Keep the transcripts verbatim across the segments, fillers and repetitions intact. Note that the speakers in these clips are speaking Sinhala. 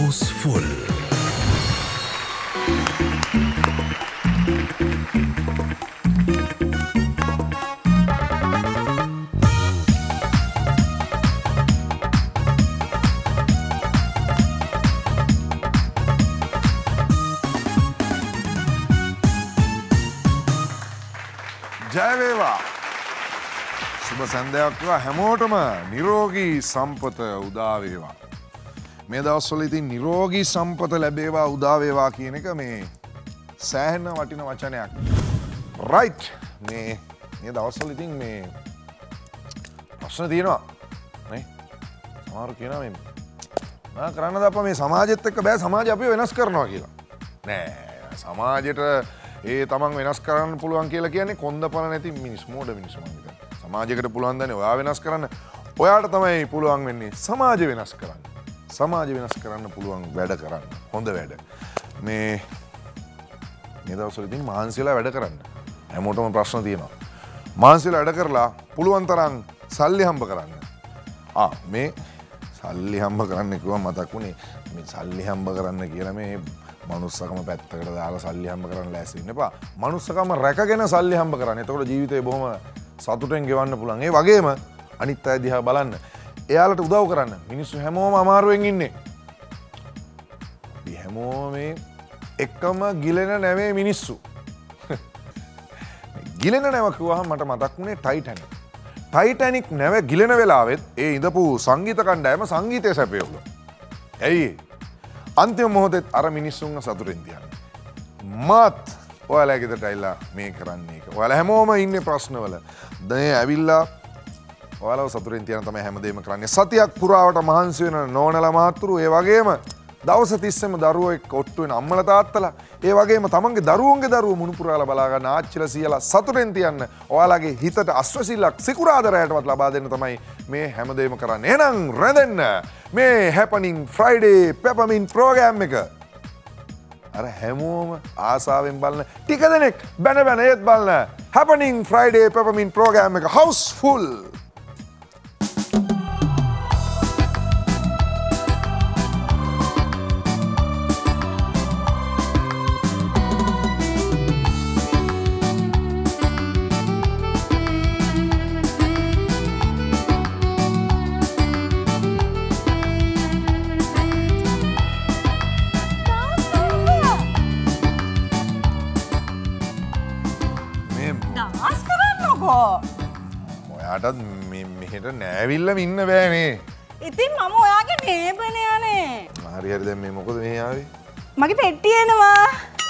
Houseful. ජය වේවා සුබ සන්ධ්‍යාවක් වේවා හැමෝටම නිරෝගී සම්පත උදා වේවා මේ දවස්වල ඉතින් නිරෝගී සම්පත ලැබේවා උදා වේවා කියන එක මේ සෑහෙන වටින වචනයක් රයිට් මේ මේ දවස්වල ඉතින් මේ ප්‍රශ්න තියෙනවා නේ සමහර කියනවා මේ මම කරන්නද අප්පා මේ සමාජෙත් එක්ක බෑ සමාජය අපිව වෙනස් කරනවා කියලා නෑ සමාජයට ඒ තමන් වෙනස් කරන්න පුළුවන් කියලා කියන්නේ කොන්දපණ නැති මිනිස් මෝඩ මිනිස්සු මං හිතන්නේ. සමාජයකට පුළුවන් දන්නේ ඔයා වෙනස් කරන්න. ඔයාට තමයි පුළුවන් වෙන්නේ සමාජය වෙනස් කරන්න. සමාජය වෙනස් කරන්න පුළුවන් වැඩ කරන්න. හොඳ වැඩ. මේ මේ දවස්වල ඉතින් මහන්සියලා වැඩ කරන්න. හැමෝටම ප්‍රශ්න තියෙනවා. මහන්සියලා වැඩ කරලා පුළුවන් තරම් සල්ලි හම්බ කරන්න. ආ මේ සල්ලි හම්බ කරන්න කිව්වම මතක් වුණේ මේ සල්ලි හම්බ කරන්න කියලා මේ මනුස්සකම පැත්තකට දාලා සල්ලි හම්බ කරන්න ලෑස්ති වෙන්න එපා. මනුස්සකම රැකගෙන සල්ලි හම්බ කරන්න. එතකොට ජීවිතේ බොහොම සතුටෙන් ගෙවන්න පුළුවන්. ඒ වගේම අනිත් අය දිහා බලන්න. එයාලට උදව් කරන්න. මිනිස්සු හැමෝම අමාරුවෙන් ඉන්නේ. අපි හැමෝම මේ එකම ගිලෙන නැවේ මිනිස්සු. ගිලෙන නැව කිව්වහම මට මතක් වුණේ ටයිටැනික්. ටයිටැනික් නැව ගිලෙන වෙලාවෙත් ඒ ඉඳපු සංගීත කණ්ඩායම සංගීතය සැපයුවා. ඇයි? අන්තිම මොහොතෙත් අර මිනිස්සුන්ව සතුටින් තියන්නේ. මාත් ඔයාලා ගෙදරට ඇවිල්ලා මේ කරන්නේ ඒක. ඔයාලා හැමෝම ඉන්නේ ප්‍රශ්නවල. දැන් ඇවිල්ලා ඔයාලව සතුටින් තියන තමයි හැමදේම කරන්නේ. සතියක් පුරාවට මහන්සි වෙන නෝනලා මහත්තුරු ඒ වගේම දවස් තිස්සෙම දරුවෝ එක්ක ඔට්ටු වෙන අම්මලා තාත්තලා ඒ වගේම තමන්ගේ දරුවන්ගේ දරුවෝ මුණුපුරාලා බලා ගන්න ආච්චිලා සීයලා සතුටින් තියන්න ඔයාලගේ හිතට අස්වැසිල්ලක් සිකුරාදරයටවත් ලබා දෙන්න තමයි මේ හැමදේම කරන්නේ. එහෙනම් රැඳෙන්න මේ හැපනින් ෆ්‍රයිඩේ පෙපමින් ප්‍රෝග්‍රෑම් එක අර හැමෝම ආසාවෙන් බලන ටික දෙනෙක් බැන බැන ඒත් බලන හැපනින් ෆ්‍රයිඩේ පෙපමින් ප්‍රෝග්‍රෑම් එක හවුස්ෆුල්. ඔයාටත් මෙහෙට නෑවිල්ලම ඉන්න බෑ මේ. ඉතින් මම ඔයාගේ නේබනයානේ. හරි හරි දැන් මේ මොකද මේ ආවේ? මගේ පෙට්ටිය එනවා.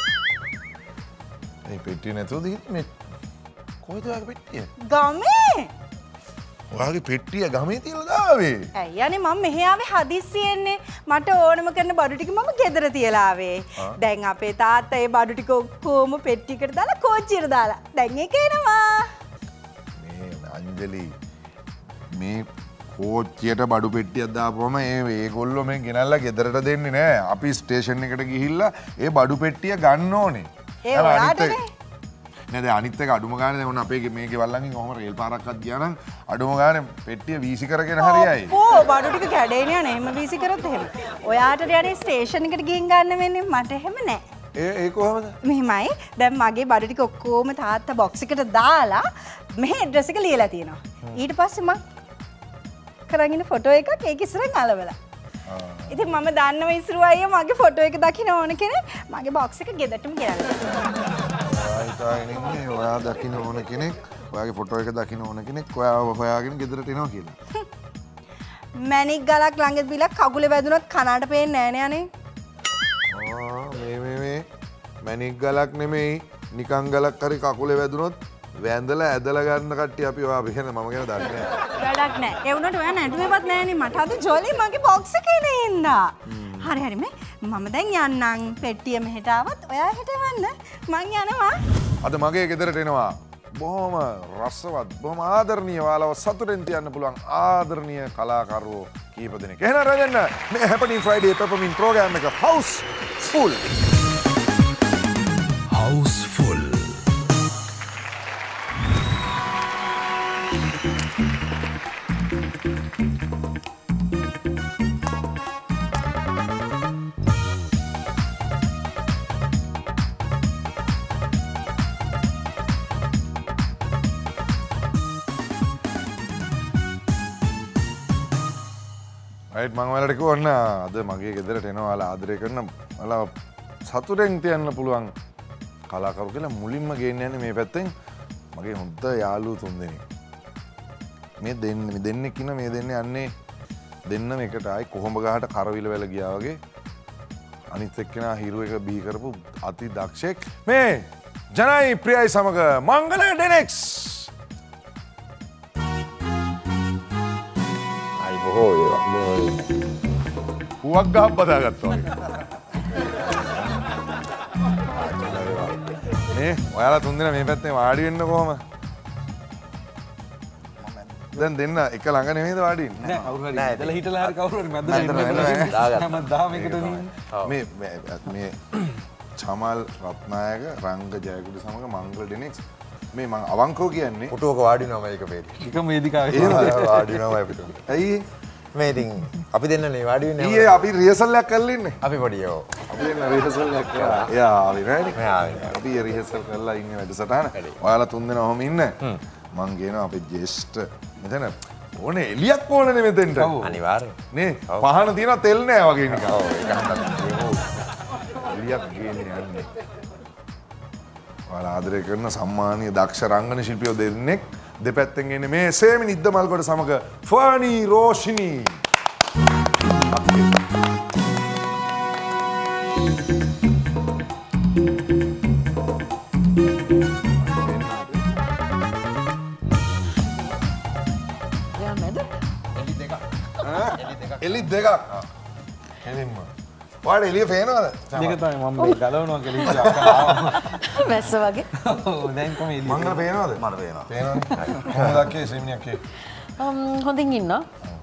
ඒ පෙට්ටිය නැතුවද මේ කොහෙද ඔයාගේ පෙට්ටිය? ගමේ. ඔයාගේ පෙට්ටිය ගමේ තියලා දාවේ. ඇයි අනේ මම මෙහෙ ආවේ හදිස්සියෙන්නේ. මට ඕනම කරන බඩු ටික මම ගෙදර තියලා ආවේ. දැන් අපේ තාත්තා ඒ බඩු ටික ඔක්කොම පෙට්ටියකට දාලා කෝච්චියට දාලා. දැන් ඒක එනවා. අංජලි මේ කෝච්චියට බඩු පෙට්ටියක් දාපුවම ඒ ඒගොල්ලෝ මේ ගෙනල්ලා ගෙදරට දෙන්නේ නෑ. අපි ස්ටේෂන් එකට ගිහිල්ලා ඒ බඩු පෙට්ටිය ගන්න ඕනේ. ඒ ඔයාටනේ. නේද අනිත් එක අඩුම ගානේ දැන් අපේ මේ ගෙවල් ළඟින් කොහොම රේල් පාරක්වත් ගියා නම් අඩුම ගානේ පෙට්ටිය වීසි කරගෙන හරියයි. ඕ බඩු ටික කැඩේනේ යන්නේ. එහෙම වීසි කරොත් එහෙම. ඔයාට යන්නේ ස්ටේෂන් එකට ගිහින් ගන්න වෙන්නේ. මට එහෙම නෑ. ඒ ඒ කොහමද? මෙහෙමයි. දැන් මගේ බඩු ටික ඔක්කොම තාත්තා බොක්ස් එකට දාලා මෙහෙ ඇඩ්‍රස් එක ලියලා තියෙනවා. ඊට පස්සේ මම කරන් ඉන්න ෆොටෝ එකක් ඒක ඉස්සරහින් අලවලා. ඉතින් මම දන්නව ඉස්රු අයියා මගේ ෆොටෝ එක දකින්න ඕන කෙනෙක් මගේ බොක්ස් එක ගෙදරටම ගෙනල්ලා. හිතාගෙන ඉන්නේ ඔයා දකින්න ඕන කෙනෙක් ඔයාගේ ෆොටෝ එක දකින්න ඕන කෙනෙක් ඔයාව හොයාගෙන ගෙදරට එනවා කියලා. මැණික් ගලක් ළඟ බිලක් කකුලේ වැදුනොත් කනට පේන්නේ නෑනේ අනේ. ආ මේ මේ මේ මැණික් ගලක් නෙමෙයි නිකන් ගලක් හරි කකුලේ වැදුනොත් වැඳලා ඇදලා ගන්න කට්ටිය අපි ඔයා බෙහෙන මම ගැන දන්නේ නෑ. වැඩක් නෑ. ඒ වුණාට ඔයා නැටුවේවත් නෑනේ මට අද ජොලි මගේ බොක්ස් එකේ නෙන්දා. හරි හරි මේ මම දැන් යන්නම් පෙට්ටිය මෙහෙට ආවත් ඔයා හෙට එවන්න මං යනවා. අද මගේ ගෙදරට එනවා බොහොම රසවත් බොහොම ආදරණීය ඔයාලව සතුටෙන් තියන්න පුළුවන් ආදරණීය කලාකරුවෝ කීප දෙනෙක්. එහෙනම් රැඳෙන්න මේ හැපනින් ෆ්‍රයිඩේ පෙපමින් ප්‍රෝග්‍රෑම් එක හවුස් ෆුල්. Houseful. රයිට් මම ඔයාලට කිව්වා ඔන්න අද මගේ ගෙදරට එනවා ඔයාලා ආදරය කරන ඔයාලා සතුටෙන් තියන්න පුළුවන් කලාකරු කියලා මුලින්ම ගේන්න යන්නේ මේ පැත්තෙන් මගේ හොඳ යාළුවෝ තුන්දෙනෙක්. මේ දෙන්න මේ දෙන්නෙක් ඉන්න මේ දෙන්නේ යන්නේ දෙන්නම එකට ආයි කොහොඹ ගහට කරවිල වැල ගියා වගේ අනිත් එක්කෙනා හිරු එක බිහි කරපු අති දක්ෂෙක් මේ ජනයි ප්‍රියයි සමග මංගල ඩෙනෙක්ස්. අයි බොහෝ ඒවා හුවක් ගහක් බදාගත්තා වගේ. මේ ඔයාලා තුන්දෙනා මේ පැත්තේ වාඩි වෙන්න කොහම? දැන් දෙන්න එක ළඟ නෙමෙයිද වාඩි වෙන්නේ? නෑ කවුරු හරි ඉඳලා හිටලා හරි කවුරු හරි මැදට ඉන්න හැමදාම එකට මේ මේ චමල් රත්නායක රංග ජයකුඩි සමග මංගල ඩෙනෙක්ස් මේ මං අවංකව කියන්නේ පුටුවක වාඩි වෙනවා මේක පෙරේ. එකම වේදිකාවේ වාඩි වෙනවා අපිට. ඇයි මේ ඉතින් අපි දෙන්නනේ වාඩි වෙන්නේ. ඊයේ අපි රිහර්සල් එකක් කරලා ඉන්නේ. අපි පොඩි යෝ. අපි දෙන්න රිහර්සල් එකක් කරා. යා ආවි නේද? මම ආවේ. අපි රිහර්සල් කරලා ඉන්නේ වැඩසටහන. ඔයාලා තුන්දෙනා ඔහම ඉන්න. මං කියනවා අපේ ජේෂ්ඨ මෙතන ඕනේ එලියක් ඕනනේ මෙතෙන්ට. අනිවාර්යෙන්. නේ පහන තියෙනවා තෙල් නෑ වගේ නිකන්. ඔව් ඒක හදන්න. එලියක් ගේන්නේ යන්නේ. ඔයාලා ආදරය කරන සම්මානීය දක්ෂ රංගන ශිල්පියෝ දෙන්නෙක් දෙපැත්තෙන් එන්නේ මේ සේමි නිද්දමල්ගොඩ සමග ෆර්නි රෝෂිනී. එලි දෙකක්. එලින්ම. ඔයාලට එළිය පේනවද? දෙක තමයි මම මේ ගලවනවා කියලා ඉස්සලා වැස්ස වගේ. ඔව් දැන් කොහේ එළිය. මංගල පේනවද? මට පේනවා. පේනවනේ. කොහොමද අක්කේ සේමිනි අක්කේ? හොඳින් ඉන්නවා.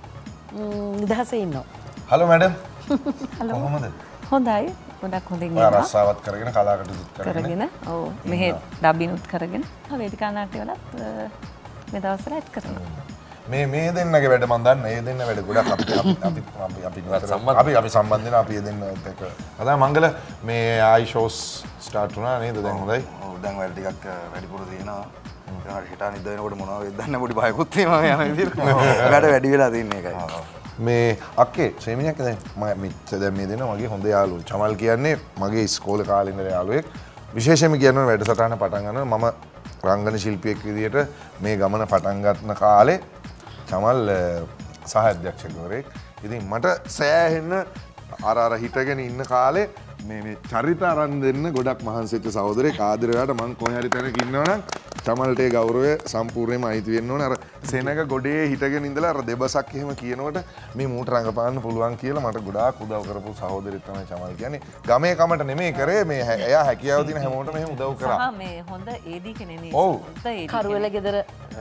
නිදහසේ ඉන්නවා. Hello madam. කොහොමද? හොඳයි. ගොඩක් හොඳින් ඔයා ඉන්නවා. රස්සාවත් කරගෙන කලාකටයුතුත් කරගෙන. කරගෙන ඔව් මෙහෙ ඩබිනුත් කරගෙන වේදිකා නාට්‍ය වලත් මේ දවස්වල ඇඩ් කරනවා. මේ මේ දෙන්නගේ වැඩ මන් දන්න ඒ දෙන්න වැඩ ගොඩක් අපි අපි අපි අපි අපි අපි සම්බන්ධ වෙනවා අපි දෙන්න එක. අද මංගල මේ ආයි ෂෝස් ස්ටාර්ට් වුණා නේද දැන් හොඳයි. ඔව් දැන් වැඩ ටිකක් වැඩිපුර තියෙනවා. ඒකට හිතා නිද වෙනකොට මොනවද වෙද්ද දන්න පොඩි බයකුත් තියෙනවා යන විදිහට. වැඩ වැඩි වෙලා තියෙන එකයි. මේ අක්කේ ශ්‍රේමිනියක් දැන් මම මෙච්චර දැන් මේ දෙන්න මගේ හොඳ යාළුවෝ. චමල් කියන්නේ මගේ ඉස්කෝලේ කාලේ ඉඳලා යාළුවෙක්. විශේෂයෙන්ම කියනවා වැඩසටහන පටන් ගන්නවා මම රංගන ශිල්පියෙක් විදියට මේ ගමන පටන් ගන්න කාලේ චමල් සහ අධ්‍යක්ෂකවරයෙක්. ඉතින් මට සෑහෙන්න අර අර හිටගෙන ඉන්න කාලේ මේ මේ චරිත අරන් දෙන්න ගොඩක් මහන්සි වෙච්ච සහෝදරයෙක් ආදරයට මං කොහේ හරි තැනක ඉන්නවනම් චමල්ට ඒ ගෞරවය සම්පූර්ණයෙන්ම අයිති වෙන්න ඕනේ. අර සෙනඟ ගොඩේ හිටගෙන ඉඳලා අර දෙබසක් එහෙම කියනකොට මේ මූට රඟපාන්න පුළුවන් කියලා මට ගොඩාක් උදව් කරපු සහෝදරයෙක් තමයි චමල් කියන්නේ. ගමේ කමට නෙමෙයි කරේ මේ එයා හැකියාව තියෙන හැමෝටම එහෙම උදව් කරා. සහ මේ හොඳ ඒඩි කෙනෙක් නේ. ඔව්. හොඳ ඒඩි. කරුවල ගෙදර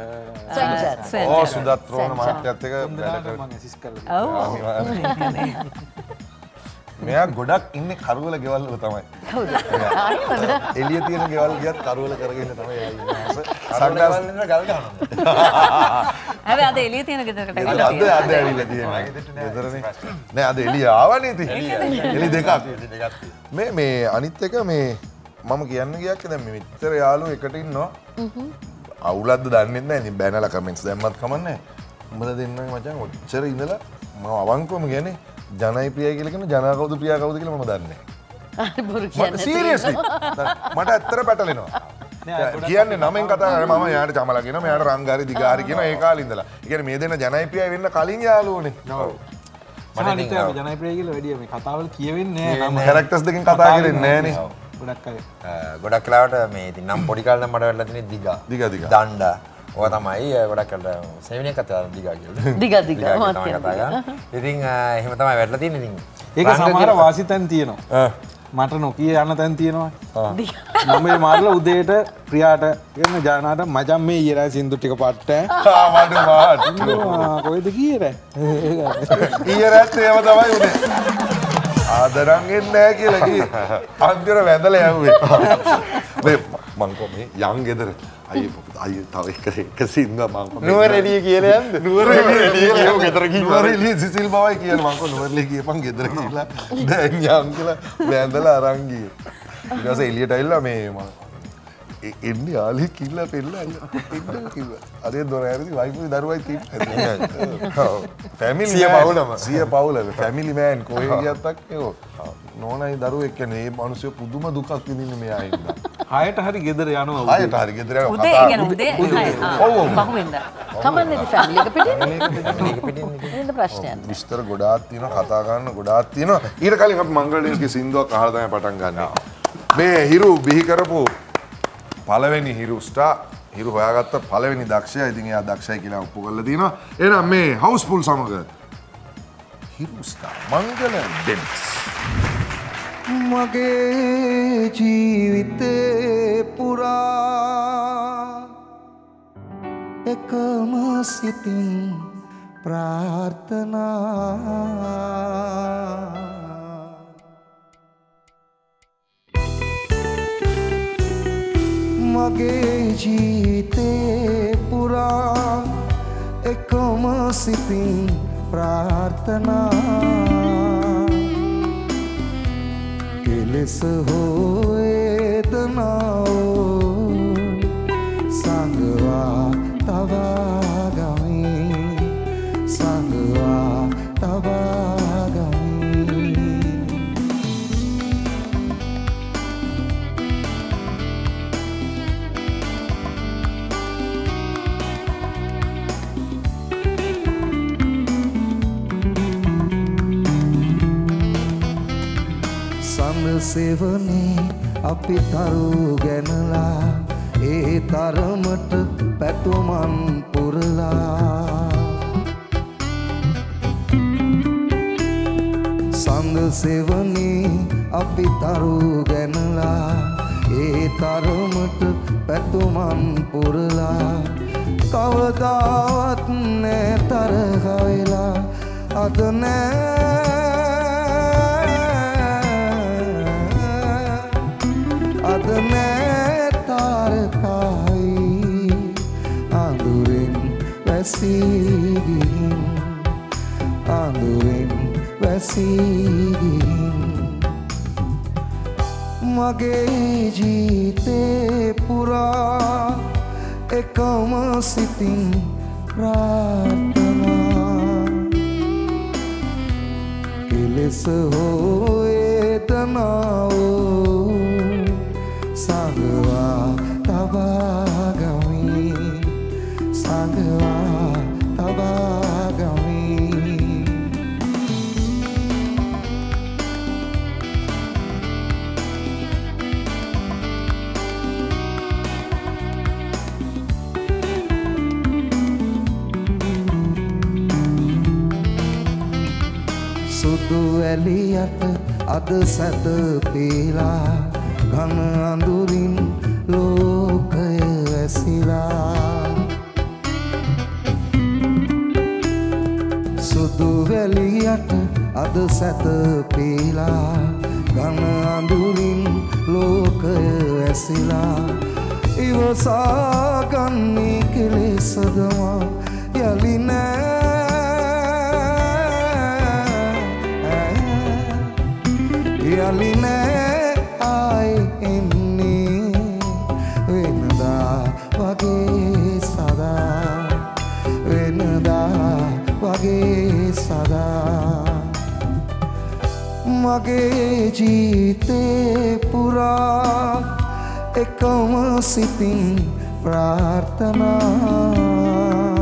ඕ සුදත් රෝණ මහත්තයත් එක්ක වැඩ මම ඇසිස් කරලා ඔව්. මෙයා ගොඩක් ඉන්නේ කරුවල ගෙවල් වල තමයි. කවුද? එළිය තියෙන ගෙවල් ගියත් කරුවල කරගෙන තමයි එයා ඉන්නේ. සග්ගල් ඉන්න ගල් ගන්නවා. හැබැයි අද එළිය තියෙන ගෙදරකට අද ඇවිල්ලා අද තියෙනවා. අද ඇවිල්ලා තියෙනවා. ගෙදරනේ. නෑ අද එළිය ආවනේ ඉතින්. එළි දෙකක්. දෙකක්. මේ මේ අනිත් එක මේ මම කියන්න ගියක් දැන් මේ මෙච්චර යාළුවෝ එකට ඉන්නවා. අවුලක්ද දන්නේ නැහැ. ඉතින් බැනලා කමෙන්ට්ස් දැම්මත් කමන්නේ. උඹලා දෙන්නගේ මචං ඔච්චර ඉඳලා මම අවංකවම කියන්නේ ජනයි ප්‍රියයි කියලා කියන ජනා කවුද ප්‍රියා කවුද කියලා මම දන්නේ නැහැ. අර බොරු මට කියන්නේ. සීරියස්ලි මට ඇත්තට පැටලෙනවා. කියන්නේ නමෙන් කතා කරලා මම යාට චමලා කියනවා මෙයාට රංගාරි දිගාරි කියනවා ඒ කාලේ ඉඳලා. ඒ කියන්නේ මේ දෙන්න ජනයි ප්‍රියයි වෙන්න කලින් යාළුවෝනේ. ඔව්. මට නිතර ජනප්‍රිය කියලා වැඩිය මේ කතාවල් කියවෙන්නේ නෑ නම් කැරක්ටර්ස් දෙකෙන් කතා කරන්නේ නැහනේ. ගොඩක් අය ගොඩක් වෙලාවට මේ ඉතින් නම් පොඩි කාලේ නම් මට වැටලා තියෙන්නේ දිගා. දිගා දිගා. දණ්ඩා. ඔය තමයි ගොඩක් වෙලාවට සෙවෙනි එක කතා දිගා කියලා. දිග දිග දිගා මාත් තමයි කතා කියනවා. කරන්නේ. ඉතින් එහෙම තමයි වැටලා තියෙන්නේ ඉතින්. ඒක සමහර වාසිතන් තියෙනවා. මට නොකිය යන තැන් තියෙනවා. මම මේ මාර්ලා උදේට ප්‍රියාට කියන ජානාට මචං මේ ඊයේ සින්දු ටික පට්ට ආ වඩු වාඩ්. කොයිද කීයේ? ඊයේ රාත්‍රියේ ඒව තමයි උනේ. ආදරන් එන්නේ නැහැ කියලා කිව්වේ. අන්තිර වැඳලා යවුවේ. මේ මං කොහේ යන් ගෙදර අයියේ අයියේ තව එක එක සින්දා මං කොහේ නුවරඑළිය කියලා යන්න. නුවරඑළිය කියව ගෙදර ගිහින් නුවරඑළිය සිසිල් බවයි කියන මං කො නුවරඑළිය කියපන් ගෙදර ගිහිල්ලා දැන් යන් කියලා වැඳලා අරන් ගියේ. ඊට පස්සේ එළියට ඇවිල්ලා මේ එන්න යාලි කිල්ලා පෙල්ලා එන්න කිව්වා. අද දොර ඇරදී වයිෆුයි දරුවයි තියෙනවා. ෆැමිලි සිය පවුලම සිය පවුල ෆැමිලි මෑන් කොහේ ගියත් අක්කෝ. නෝනයි දරුවෙක් කියන්නේ මේ මිනිස්සු පුදුම දුකක් විඳින්නේ මෙයා ඉන්න. හයට හරි ගෙදර යනවා. හයට හරි ගෙදර යනවා. උදේ කියන උදේ ඔව් ඔව්. බහුවෙන්ද. කමන්නේ ෆැමිලි එක පිටින්. නේද ප්‍රශ්නයක්. විස්තර ගොඩාක් තියෙනවා කතා කරන්න ගොඩාක් තියෙනවා. ඊට කලින් අපි මංගලදේශගේ සින්දුවක් අහලා තමයි පටන් ගන්නෙ. මේ හිරු බිහි කරපු පළවෙනි හිරු ස්ටාර් හිරු හොයාගත්ත පළවෙනි දක්ෂයා. ඉතින් එයා දක්ෂයි කියලා ඔප්පු කරලා තියෙනවා. එහෙනම් මේ හවුස්ෆුල් සමග හිරු ස්ටාර් මංගල ඩෙනිස්. මගේ ජීවිතේ පුරා එකම සිතින් ප්‍රාර්ථනා මගේ ජීවිතේ පුරා එකම සිතින් ප්‍රාර්ථනා කෙලෙස හෝ වේදනාව සංගවා තබා ගමි සංගවා තබා ගමි සෙවනේ අපි තරු ගැනලා ඒ තරමට පැතුමන් පුරලා සඳ සෙවනේ අපි තරු ගැනලා ඒ තරමට පැතුමන් පුරලා කවදාවත් නෑ තරහ වෙලා අද නෑ අද නෑ තාරකායි අඳුරෙන් වැසී ගිහින් අඳුරෙන් වැසී ගිහින් මගේ ජීවිතේ පුරා එකම සිතින් ප්‍රාර්ථනා කෙලෙස හෝ වේදනාව සංගවා තබා ගමි සංගවා තබා ගමි සුදු එළියට අද සැත පීලා ඝන අඳුරින් ලෝකය ඇසිලා සුදු වැලියට අද සැත පීලා ඝන අඳුරින් ලෝකය ඇසිලා ඉවසා ගන්නේ කෙලෙසදමා යලි නෑ යලි නෑ ආයි එන්නේ වෙනදා වගේ සදා වෙනදා වගේ සදා මගේ ජීවිතේ පුරා එකම සිතින් ප්‍රාර්ථනා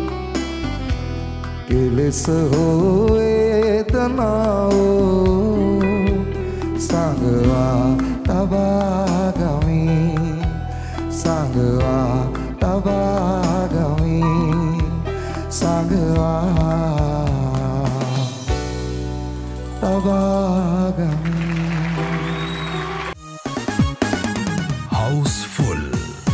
කෙලෙස හෝ වේදනාව සංගවා තබා ගමි සංගවා තබා ගමි සංගවා තබා ගමි Houseful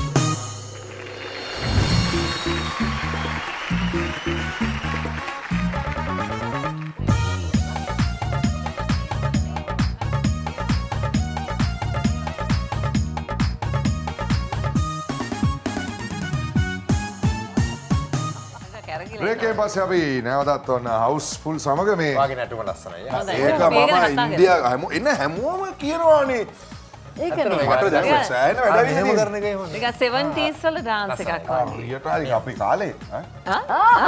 ඒකේ පස්සේ අපි නැවතත් ඔන්න හවුස්ෆුල් සමග මේ වාගේ නැටුම ලස්සනයි. ඒක මම ඉන්දියා හැමෝ එන්න හැමෝම කියනවානේ ඒකනේ. මට දැන් සෑහෙන වැඩ එහෙම කරන එකයි හොඳ. නිකන් සෙවන්ටීස් වල ඩාන්ස් එකක් වගේ. හරියට හරි අපි කාලේ ඈ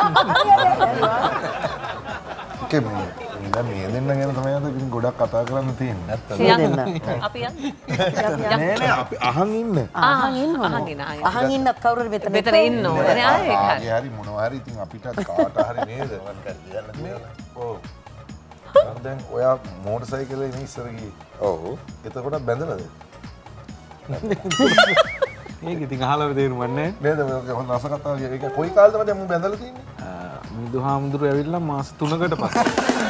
කේ මේ ඉතින් මේ දෙන්න ගැන තමයි අද ඉතින් ගොඩක් කතා කරන්න තියෙන්නේ නැත්තම් අපි යන්න. නෑ නෑ අපි අහන් ඉන්න අහන් ඉන්න. අහන් ඉන්න. අහන් ඉන්නත් කවුරු හරි මෙතන මෙතන ඉන්න ඕනේ. ආ ඒක හරි. ඒ හරි මොනවා හරි ඉතින් අපිටත් කාට හරි නේද වන් කරලා කියන්න ඔව් දැන් ඔයා මෝටර් සයිකලේ ඉන්නේ ඉස්සර ගියේ ඔව් එතකොට බැඳලාද ඒක ඉතින් අහලා තේරුම් ගන්නෑ නේද මේක හොඳ රස කතාවක් ඒක කොයි කාලෙද දැන් මම බැඳලා තින්නේ මිදුහාමුදුරු ඇවිල්ලා මාස තුනකට පස්සේ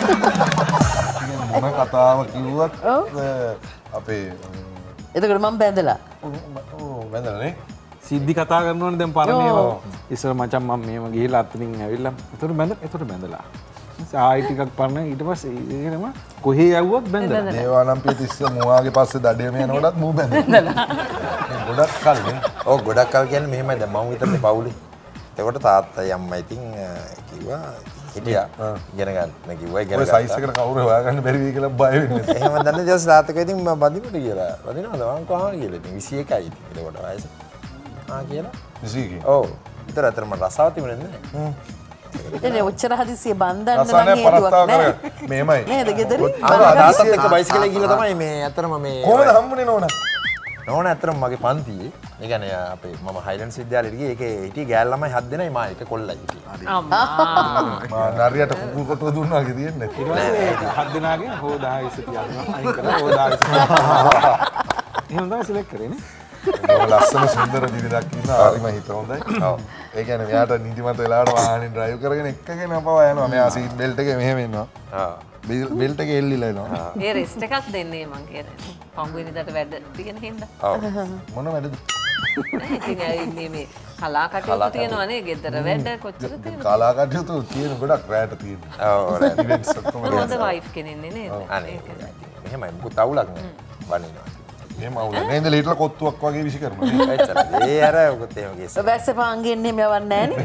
මොන කතාව කිව්වත් අපේ එතකොට මම බැඳලා ඔව් බැඳලා නේ සිද්ධි කතා කරනවනේ දැන් පරණේව ඉස්සර මචං මම මෙහෙම ගිහිල්ලා අතනින් ඇවිල්ලා එතකොට බැඳ එතකොට බැඳලා ආයි ටිකක් පරණ ඊට පස්සේ ඒකනම කොහේ යවුවත් බැඳලා දේවානම්පිය තිස්ස මුවාගේ පස්සේ දඩේම යනකොටත් මූ බැඳලා ගොඩක් කල් නේ ඔව් ගොඩක් කල් කියන්නේ මෙහෙමයි දැන් මම විතරනේ පවුලේ එතකොට තාත්තයි අම්මයි ඉතින් කිව්වා හිටියා ඉගෙන ගන්න කිව්වා ඉගෙන ගන්න ඔය සයිස් එකට කවුරු හොයාගන්න බැරි වෙයි කියලා බය වෙන්නේ එහෙම දන්නේ ජස් තාත්තකෝ ඉතින් මම බඳින්නට කියලා බඳිනවද මං කොහොමද කියලා ඉතින් විසි එකයි ඉතින් එතකොට වයස ආ කියලා විසි එක ඔව් විතර අතර මම රසාව තිබුණේ නැහැ එනේ ඔච්චර හදිසිය බන්දන්න නම් රසානේ හේතුවක් පරත්තාව නැහැ කර මේමයි නේද ගෙදරින් අර තාත්තත් එක්ක බයිසිකලේ ගිහලා තමයි මේ අතරම මේ කොහොමද හම්බුනේ නෝනා නෝනා අතරම මගේ පන්තියේ ඒ කියන්නේ අපේ මම හයිලන්ඩ්ස් විද්‍යාලයට ගියේ ඒකේ හිටියේ ගෑල් ළමයි හත් දෙනයි මා එක කොල්ලයි හිටියේ අම්මා. මා නරියට කුකුල් කොටුව දුන්නා වගේ තියෙන්නේ ඊට පස්සේ හත් දෙනාගෙන් හොදා ඉස්සට යනවා අයින් කරලා හොදා ඉස්සට එහෙනම් තමයි සිලෙක්ට් කරේ නේ බොහොම ලස්සන සුන්දර බිරිඳක් ඉන්නවා හරිම හිත හොඳයි. ඔව්. ඒ කියන්නේ මෙයාට නිදිමත වෙලාවට වාහනේ drive කරගෙන එක්කගෙන අපව යනවා. මෙයා සීට් බෙල්ට් එකේ මෙහෙම ඉන්නවා. ආ. බෙල්ට් එකේ එල්ලිලා එනවා. ඒ රෙස්ට් එකක් දෙන්නේ මං කියන්නේ. පංගුවෙනිදාට වැඩ තියෙන හින්දා. ඔව්. මොන වැඩද? ඉතින් ඉන්නේ මේ කලා කටයුතු තියෙනවනේ ගෙදර වැඩ කොච්චර තියෙනවද? කලා කටයුතු තියෙන ගොඩක් රැට තියෙනවා. ඔව් රැට ඉවෙන්ට්ස් ඔක්කොම හොඳ වයිෆ් කෙනෙන්නේ නේද? අනේ මෙහෙමයි මොකද අවුලක් නෑ. වනිනවා. එහෙම අවුල නේද ලීටර කොත්තුවක් වගේ විසි කරනවා. එච්චර. ඒ අර උගත් එහෙම කියස. වැස්ස පාංගෙන් එහෙම යවන්නේ නැහැ නේ.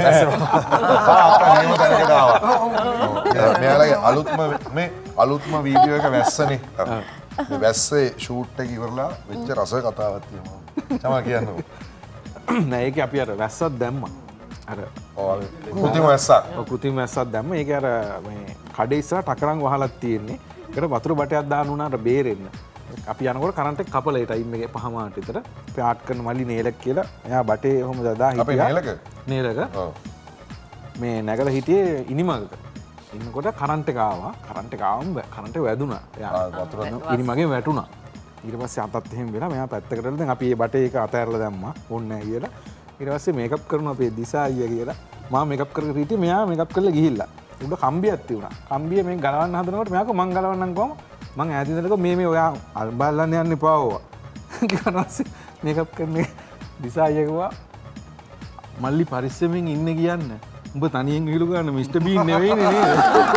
මෙයාලගේ අලුත්ම මේ අලුත්ම වීඩියෝ එක වැස්සනේ. මේ වැස්සේ ෂූට් එක ඉවරලා වෙච්ච රස කතාවක් තියෙනවා. තමයි කියන්නේ. නෑ ඒක අපි අර වැස්සක් දැම්මා. අර ඔව් කෘතිම වැස්සක්. ඔව් කෘතිම වැස්සක් දැම්මා. ඒක අර මේ කඩේ ඉස්සර ටකරන් වහලා තියෙන්නේ. ඒකට වතුර බටයක් දාන්න උනාට බේරෙන්න. අපි යනකොට කරන්ට් එක කපලා ටයිම් එකේ පහමාට විතර අපි ආට් කරන මල්ලි නේලක් කියලා එයා බටේ ඔහොම දදා හිටියා. අපේ නේලක? නේලක. ඔව්. මේ නැගලා හිටියේ ඉනිමගක. ඉන්නකොට කරන්ට් එක ආවා. කරන්ට් එක ආවම කරන්ට් එක වැදුනා. එයා වතුර ඉනිමගෙන් වැටුණා. ඊට පස්සේ අතත් එහෙම වෙලා මෙයා පැත්තකට දැන් අපි මේ බටේ එක අතහැරලා දැම්මා. ඕනේ නැහැ කියලා. ඊට පස්සේ මේකප් කරන අපේ දිසා අයියා කියලා මම මේකප් කරගෙන හිටියේ මෙයා මේකප් කරලා ගිහිල්ලා. උඩ කම්බියක් තියුණා. කම්බිය මේ ගලවන්න හදනකොට මෙයාක මං ගලවන්නම් කොහොම මං ඈතින් ඉඳලා මේ මේ ඔයා අල්බල්ලන්න යන්න එපා ඕවා. ඊට පස්සේ මේකප් කරන්නේ දිසා අයියා කිව්වා මල්ලි පරිස්සමෙන් ඉන්න කියන්න. උඹ තනියෙන් විහිළු ගන්න මිස්ටර් බීන් නෙවෙයිනේ නේද?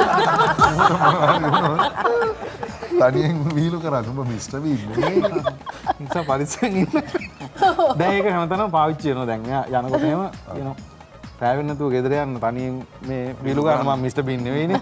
තනියෙන් විහිළු කරන්නේ උඹ මිස්ටර් බීන් නෙවෙයි. නිසා පරිස්සමෙන් ඉන්න. දැන් ඒක හැමතැනම පාවිච්චි වෙනවා දැන්. මෙයා යනකොට එහෙම කියනවා පෑ වෙන්නේ නැතුව ගෙදර යන්න තනියෙන් මේ විහිළු ගන්න මම මිස්ටර් බීන් නෙවෙයිනේ.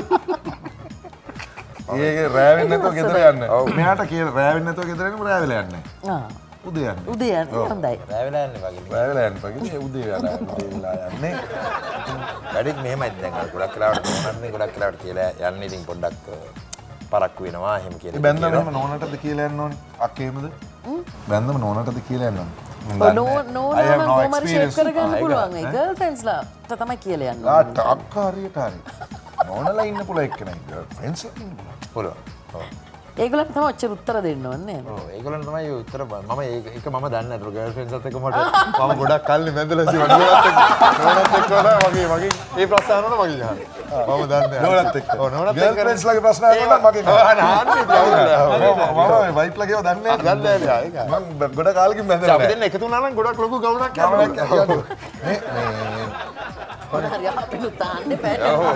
ඒක රෑ වෙන්නේ නැතුව ගෙදර යන්න. ඔව්. මෙයාට කියලා රෑ වෙන්නේ නැතුව ගෙදර එන්න රෑ වෙලා යන්නේ. ආ. උදේ යන්නේ. උදේ යන්නේ හොඳයි. රෑ වෙලා යන්නේ වගේ. රෑ වෙලා යන්නේ වගේ උදේ වෙලා උදේ වෙලා යන්නේ. වැඩිත් මෙහෙමයි දැන් අර ගොඩක් වෙලාවට නෝනන්නේ ගොඩක් වෙලාවට කියලා යන්නේ ඉතින් පොඩ්ඩක් පරක්කු වෙනවා එහෙම කියලා. බැන්දම එහෙම නෝනටද කියලා යන්න ඕනේ. අක්කේ එහෙමද? බැන්දම නෝනටද කියලා යන්න ඕනේ. නෝ නෝනා නම් කොහමද ෂේප් කරගන්න පුළුවන්. ඒ ගර්ල්ෆ්‍රෙන්ඩ්ස්ලා තමයි කියලා යන්න ඕනේ. ආ අක්කා හරියට හරි. නෝනලා ඉන්න පුළුවන් එක්කෙනයි ගර්ල්ෆ්‍රෙන්ඩ්ස්ලා ඉන්න පුළුවන්. ඔව්. ඒගොල්ලන්ට තමයි ඔච්චර උත්තර දෙන්න ඕනේ නේද? ඔව් ඒගොල්ලන් තමයි උත්තර මම ඒක ඒක මම දන්නේ නැහැ ගර්ල්ෆ්‍රෙන්ඩ්ස්ත් එක්ක මට මම ගොඩක් කල්ලි මැදලා ඉති වඩියවත් එක්ක නෝනත් එක්ක වඩා මගේ මගේ ඒ ප්‍රශ්න අහනවනේ මගේ අහන්නේ මම දන්නේ නෝනත් එක්ක ඔව් නෝනත් එක්ක ගර්ල්ෆ්‍රෙන්ඩ්ස්ලාගේ ප්‍රශ්න අහනවා මගේ අහන්නේ මම වයිෆ්ලාගේ ඒවා දන්නේ නැහැ දන්නේ නැහැ ඒක මම ගොඩ කාලෙකින් මැදලා අපි දෙන්න එකතු වුණා නම් ගොඩක් ලොකු ගවුණක් යනවා මේ මේ හරි අපිට තාන්න බෑ.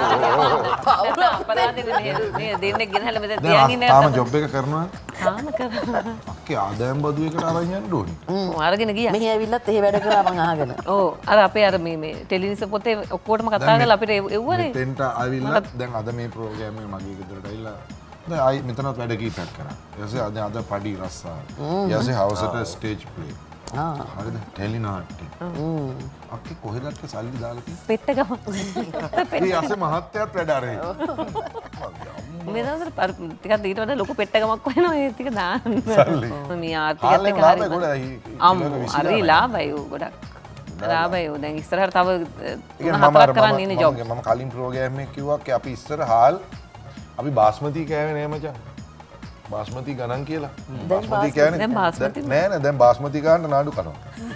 අපරාධෙ නේ දෙන්නෙක් ගෙනහැලා මෙතන තියන් ඉන්නේ. තාම ජොබ් එක කරනවා. තාම කරනවා. අක්කේ ආදායම් බදු එකට අරන් යන්න ඕනේ. හ්ම් අරගෙන ගියා. මෙහි ඇවිල්ලත් එහෙ වැඩ කරා මං අහගෙන. ඔව් අර අපේ අර මේ මේ ටෙලිවිෂන් පොතේ ඔක්කොටම කතා කරලා අපිට එව්වනේ. මෙතෙන්ට ආවිල්ලා දැන් අද මේ ප්‍රෝග්‍රෑම් එක මගේ ගෙදරට ඇවිල්ලා දැන් ආයි මෙතනත් වැඩ කීපයක් කරා. ඊට පස්සේ අද අද පඩි රස්සා. ඊට පස්සේ හවසට ස්ටේජ් ප්ලේ. ආ හරිද? ටෙලි නාට්‍ය. අපි කොහෙදත් සල්ලි දාලා තියෙන්නේ? පෙට්ටගම. ඊ අසේ මහත්යත් වැඩ අරේ. මේ දවස්වල ටිකක් ඊට වඩා ලොකු පෙට්ටගමක් වෙනවා ඒ ටික දාන්න. සල්ලි. මේ ආර්ථිකයත් එක්ක හරි. අම්මෝ හරි ලාභයි ගොඩක්. ලාභයි. දැන් ඉස්සරහට තව තුන හතරක් කරන්න ඉන්නේ ජොබ්. මම කලින් ප්‍රෝග්‍රෑම් එකක් කිව්වා අපි ඉස්සර හාල් අපි බාස්මති කෑවේ නෑ මචං. බාස්මති ගණන් කියලා. බාස්මති කෑනේ. දැන් බාස්මති නෑ නෑ දැන් බාස්මති ගන්න නාඩු කරනවා.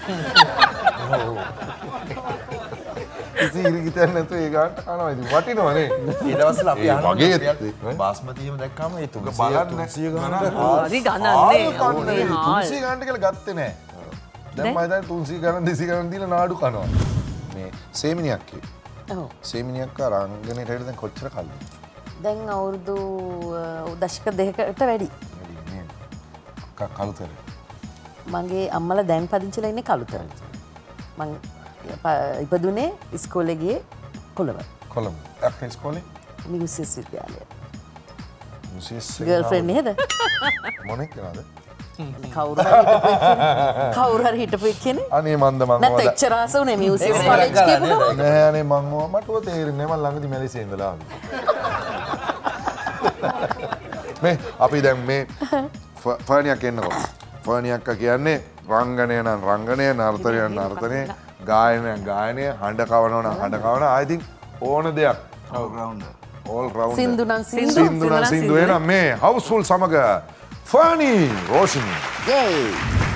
ඉතින් ඉරිගිතෙන් නැතුව ඒ ගන්නට කනවා ඉතින් වටිනවනේ. ඒ දවස්වල අපි අහනවා වගේ බාස්මතියම දැක්කම ඒ තුන්සිය බලන්න තුන්සිය ගණන් හරි ගණන්නේ. තුන්සිය ගන්නට කියලා ගත්තේ නෑ. දැන් මම හිතන්නේ තුන්සිය ගණන් දෙසිය ගණන් දීලා නාඩු කනවා. මේ සේමිනියක් කි. ඔව්. සේමිනියක් රංගනේට හැද දැන් කොච්චර කල්ද? දැන් අවුරුදු දශක දෙකකට වැඩි. කළුතර. මගේ අම්මලා දැන් පදිංචිලා ඉන්නේ කළුතර. මං ඉපදුනේ ඉස්කෝලේ ගියේ කොළඹ. කොළඹ. අක්ක ඉස්කෝලේ? මියුසිස් විද්‍යාලය. මියුසිස් ගර්ල්ෆ්‍රෙන්ඩ් නේද? මොනෙක් නේද? කවුරු හරි හිටපු එක්කෙනෙක්. කවුරු හරි හිටපු එක්කෙනෙක්. අනේ මන්ද මං නැත්නම් එච්චර ආස උනේ මියුසිස් කොලෙජ් කියපු ගමන්. නෑ අනේ මං ඕවා මට ඕවා තේරෙන්නේ නෑ මං ළඟදී මැලිසේ ඉඳලා ආවේ. මේ අපි දැන් මේ ෆර්නියක් එන්නකො. ෆර්නියක් කියන්නේ රංගනය නම් රංගනය, නර්තනය නම් නර්තනය, ගායනය ගායනය, හඬ කවනවා නම් හඬ කවනවා. I think ඕන දෙයක් all rounder. all rounder. සින්දු නම් සින්දු. සින්දු නම් සින්දු එනම් මේ හවුස්ෆුල් සමග ෆර්නි රෝෂිනි. Yay!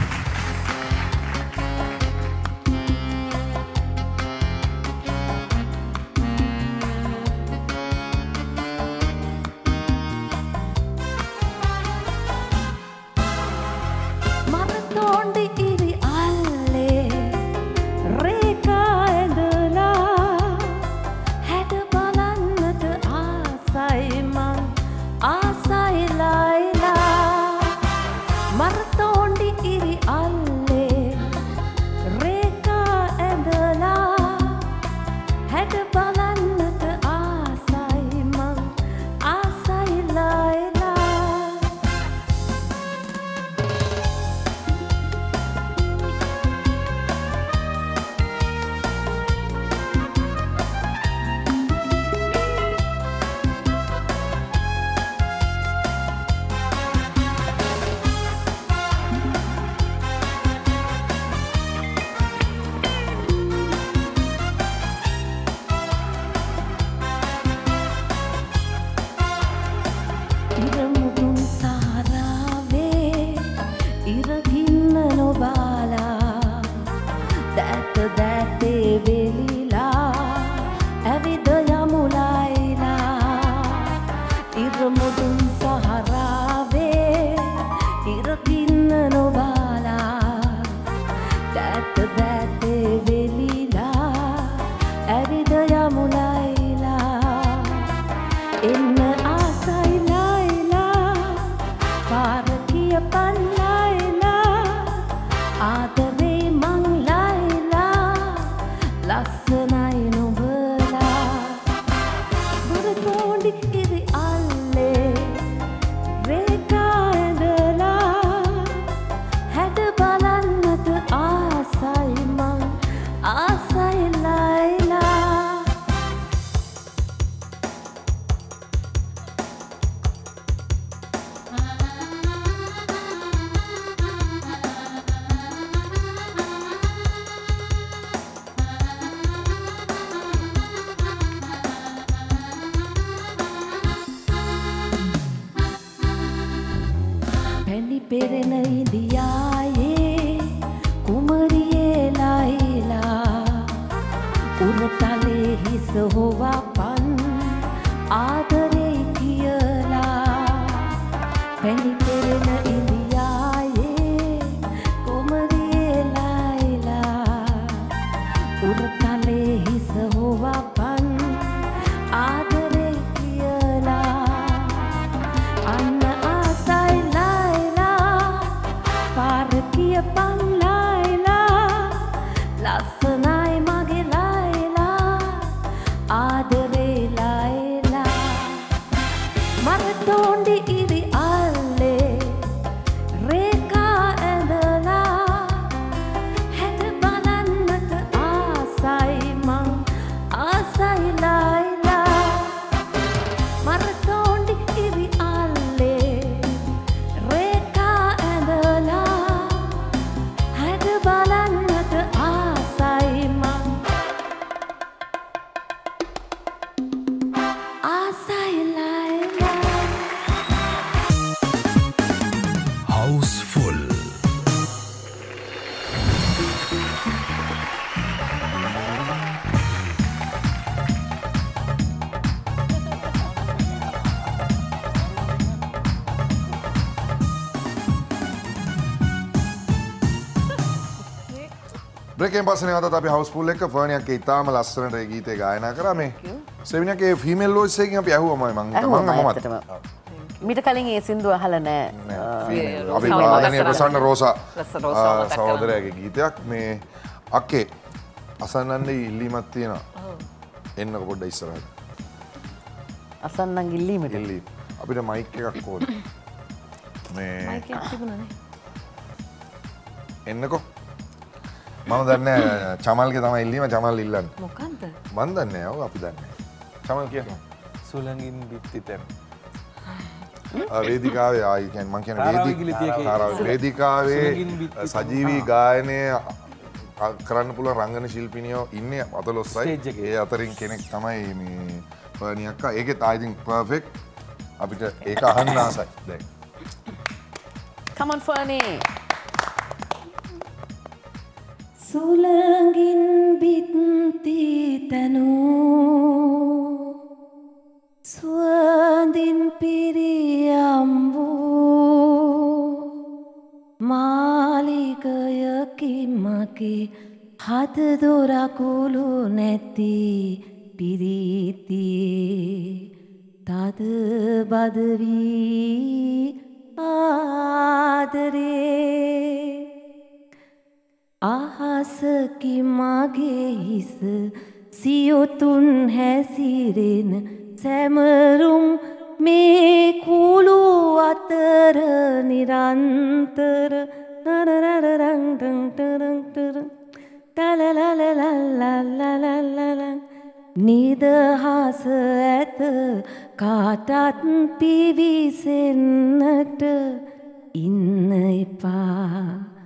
පෙරෙන ඉදියායේ කුමරියේ ලයිලා උරතලේ හිස හොවපන් ආදරේ කියලා පැණි පෙරෙන ඉදියායේ කුමරියේ ලයිලා උරතලේ හිස හොවපන් ආදරේ කියලා අන්න කියපන් ලයිලා ලස්සනයි මගේ ලයිලා ආදරේ බ්‍රේකෙන් පස්සේ නැවතත් අපි හවුස්ෆුල් එක ෆර්නියක් ඉතාම ලස්සනට ඒ ගීතේ ගායනා කරා මේ සෙවිනියගේ ෆීමේල් වොයිස් එකකින් අපි ඇහුවම මම මම මමත් මීට කලින් ඒ සින්දුව අහලා නෑ. අපි ආදරණීය ප්‍රසන්න රෝසා සහෝදරයාගේ ගීතයක් මේ අක්කේ අසන්නන්ගේ ඉල්ලීමක් තියෙනවා. එන්නකො පොඩ්ඩක් ඉස්සරහට. අසන්නන් ඉල්ලීමට. ඉල්ලීම. අපිට මයික් එකක් ඕනේ. මේ මයික් එකක් තිබුණානේ. එන්නකො. මම දන්නේ චමල්ගේ තමයි ඉල්ලීම චමල් ඉල්ලන්නේ. මොකන්ද? මන් දන්නේ ඔව් අපි දන්නේ. චමල් කියන්න. සුලංගින් බිත්තිතෙන්. වේදිකාවේ ආයි කියන්නේ මං කියන්නේ වේදිකාවේ සජීවී ගායනය කරන්න පුළුවන් රංගන ශිල්පිනියෝ ඉන්නේ අතලොස්සයි. ඒ අතරින් කෙනෙක් තමයි මේ ෆර්නි අක්කා. ඒකෙත් I think perfect. අපිට ඒක අහන්න ආසයි දැන්. Come on Fernie. සුළඟින් බිත්ති තනූ සුවඳින් පිරියම්බූ මාලිගයකින් මගේ හත දොරකුළු නැති පිරිතියේ තද බද වී ආදරේ අහසකි මගේ හිස සියොතුන් හැසිරෙන සැමරුම් මේ කුළු අතර නිරන්තර නිදහස ඇත කාටත් පිවිසෙන්නට ඉන්න එපා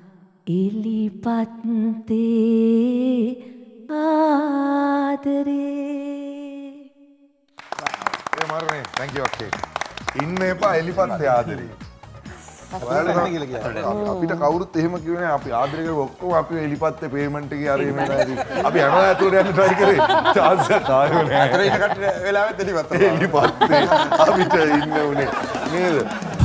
එලිපත්තේ ආදරේ. ඒ මරනේ thank you okay. ඉන්න එපා එලිපත්තේ ආදරේ. අපිට කවුරුත් එහෙම කිව්වේ අපි ආදරේ කරව ඔක්කොම අපි එලිපත්තේ පේමන්ට් එකේ අර එහෙම නැති. අපි යනවා ඇතුළට යන්න try කරේ. chance එකක් ආවේ නෑ. අතර ඉන්න කට්ටිය වෙලාවෙත් එලිපත්තේ. එලිපත්තේ අපිට ඉන්න උනේ නේද?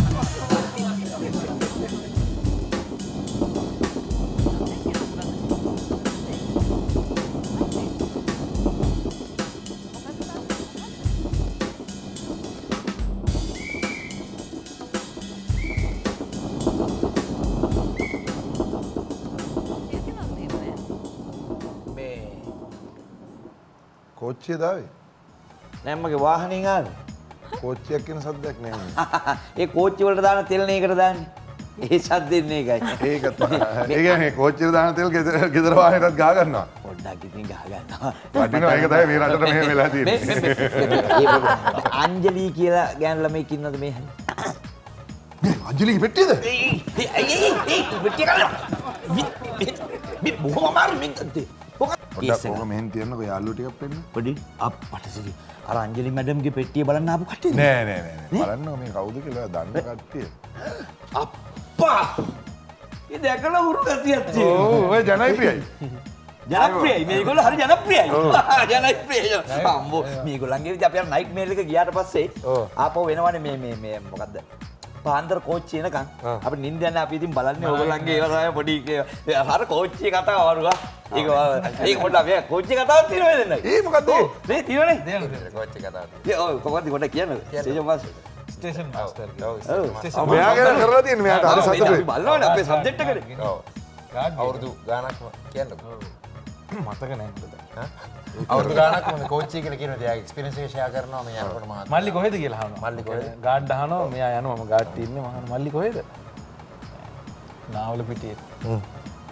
කොච්චිය දාවේ? නෑ මගේ වාහනේ ආවේ. කොච්චියක් කියන සද්දයක් නෑ. ඒ කෝච්චි වලට දාන තෙල් නේකට දාන්නේ. ඒ සද්දෙන්නේ ඒකයි. ඒක තමයි. ඒ කියන්නේ කොච්චියට දාන තෙල් ගෙදර වාහනේටත් ගහ ගන්නවා. පොඩ්ඩක් ඉතින් ගහ ගන්නවා. වටිනවා ඒක තමයි මේ රටට මෙහෙම වෙලා තියෙන්නේ. අංජලි කියලා ගෑනු ළමෙක් ඉන්නවද මේ හැම? මේ අංජලිගේ පෙට්ටියද? ඒ ඒ ඒ පෙට්ටිය ගන්න. මේ බොහොම අමාරු මෙන්කන්තේ. පොඩ්ඩක් ඔක මෙහෙන් තියන්නකෝ යාළුවෝ ටිකක් පෙන්න. පොඩි අප්පටසලි. අර අංජලි මැඩම්ගේ පෙට්ටිය බලන්න ආපු කට්ටියද? නෑ නෑ නෑ. බලන්න මේ කවුද කියලා දන්න කට්ටිය. අප්පා! ඒ දැකලා උරු ගතියක් තියෙනවා. ඔව් ඔය ජනප්‍රියයි. ජනප්‍රියයි. මේගොල්ලෝ හරි ජනප්‍රියයි. ජනප්‍රියයි. අම්බෝ මේගොල්ලන්ගේ ඉතින් අපි අර නයිට් මේල් එක ගියාට පස්සේ ආපහු වෙනවනේ මේ මේ මේ මොකද්ද? පාන්දර කෝච්චි එනකන් අපි නිින්ද යන්නේ අපි ඉතින් බලන්නේ ඕගොල්ලන්ගේ ඒවා තමයි පොඩි අර කෝච්චි කතාව වරුවා. ඒක ඒක පොඩ්ඩක් මේ කෝච්චි කතාවක් තියෙනවද නේද? ඒ මොකද්ද? මේ තියෙනවනේ. කෝච්චි කතාවක්. ඒ ඔව් කොහොමද පොඩ්ඩක් කියන්න. Station master. Station master. ඔව්. මෙයා ගැන කරලා තියෙන්නේ මෙයාට අර සතුටුයි. අපි බලනවනේ අපේ සබ්ජෙක්ට් එකනේ. ඔව්. අවුරුදු ගානක්ම කියන්නකෝ. මතක නෑ මට. අවුරුදු ගානක්ම කෝච්චි කියලා කියනවා. එයා එක්ස්පීරියන්ස් එක ෂෙයා කරනවා මේ යනකොට මහත්. මල්ලි කොහෙද කියලා අහනවා. මල්ලි කොහෙද? ගාඩ් අහනවා. මෙයා යනවා මම ගාඩ් ඉන්නේ මම අහනවා මල්ලි කොහෙද? නාවල පිටියේ. හ්ම්.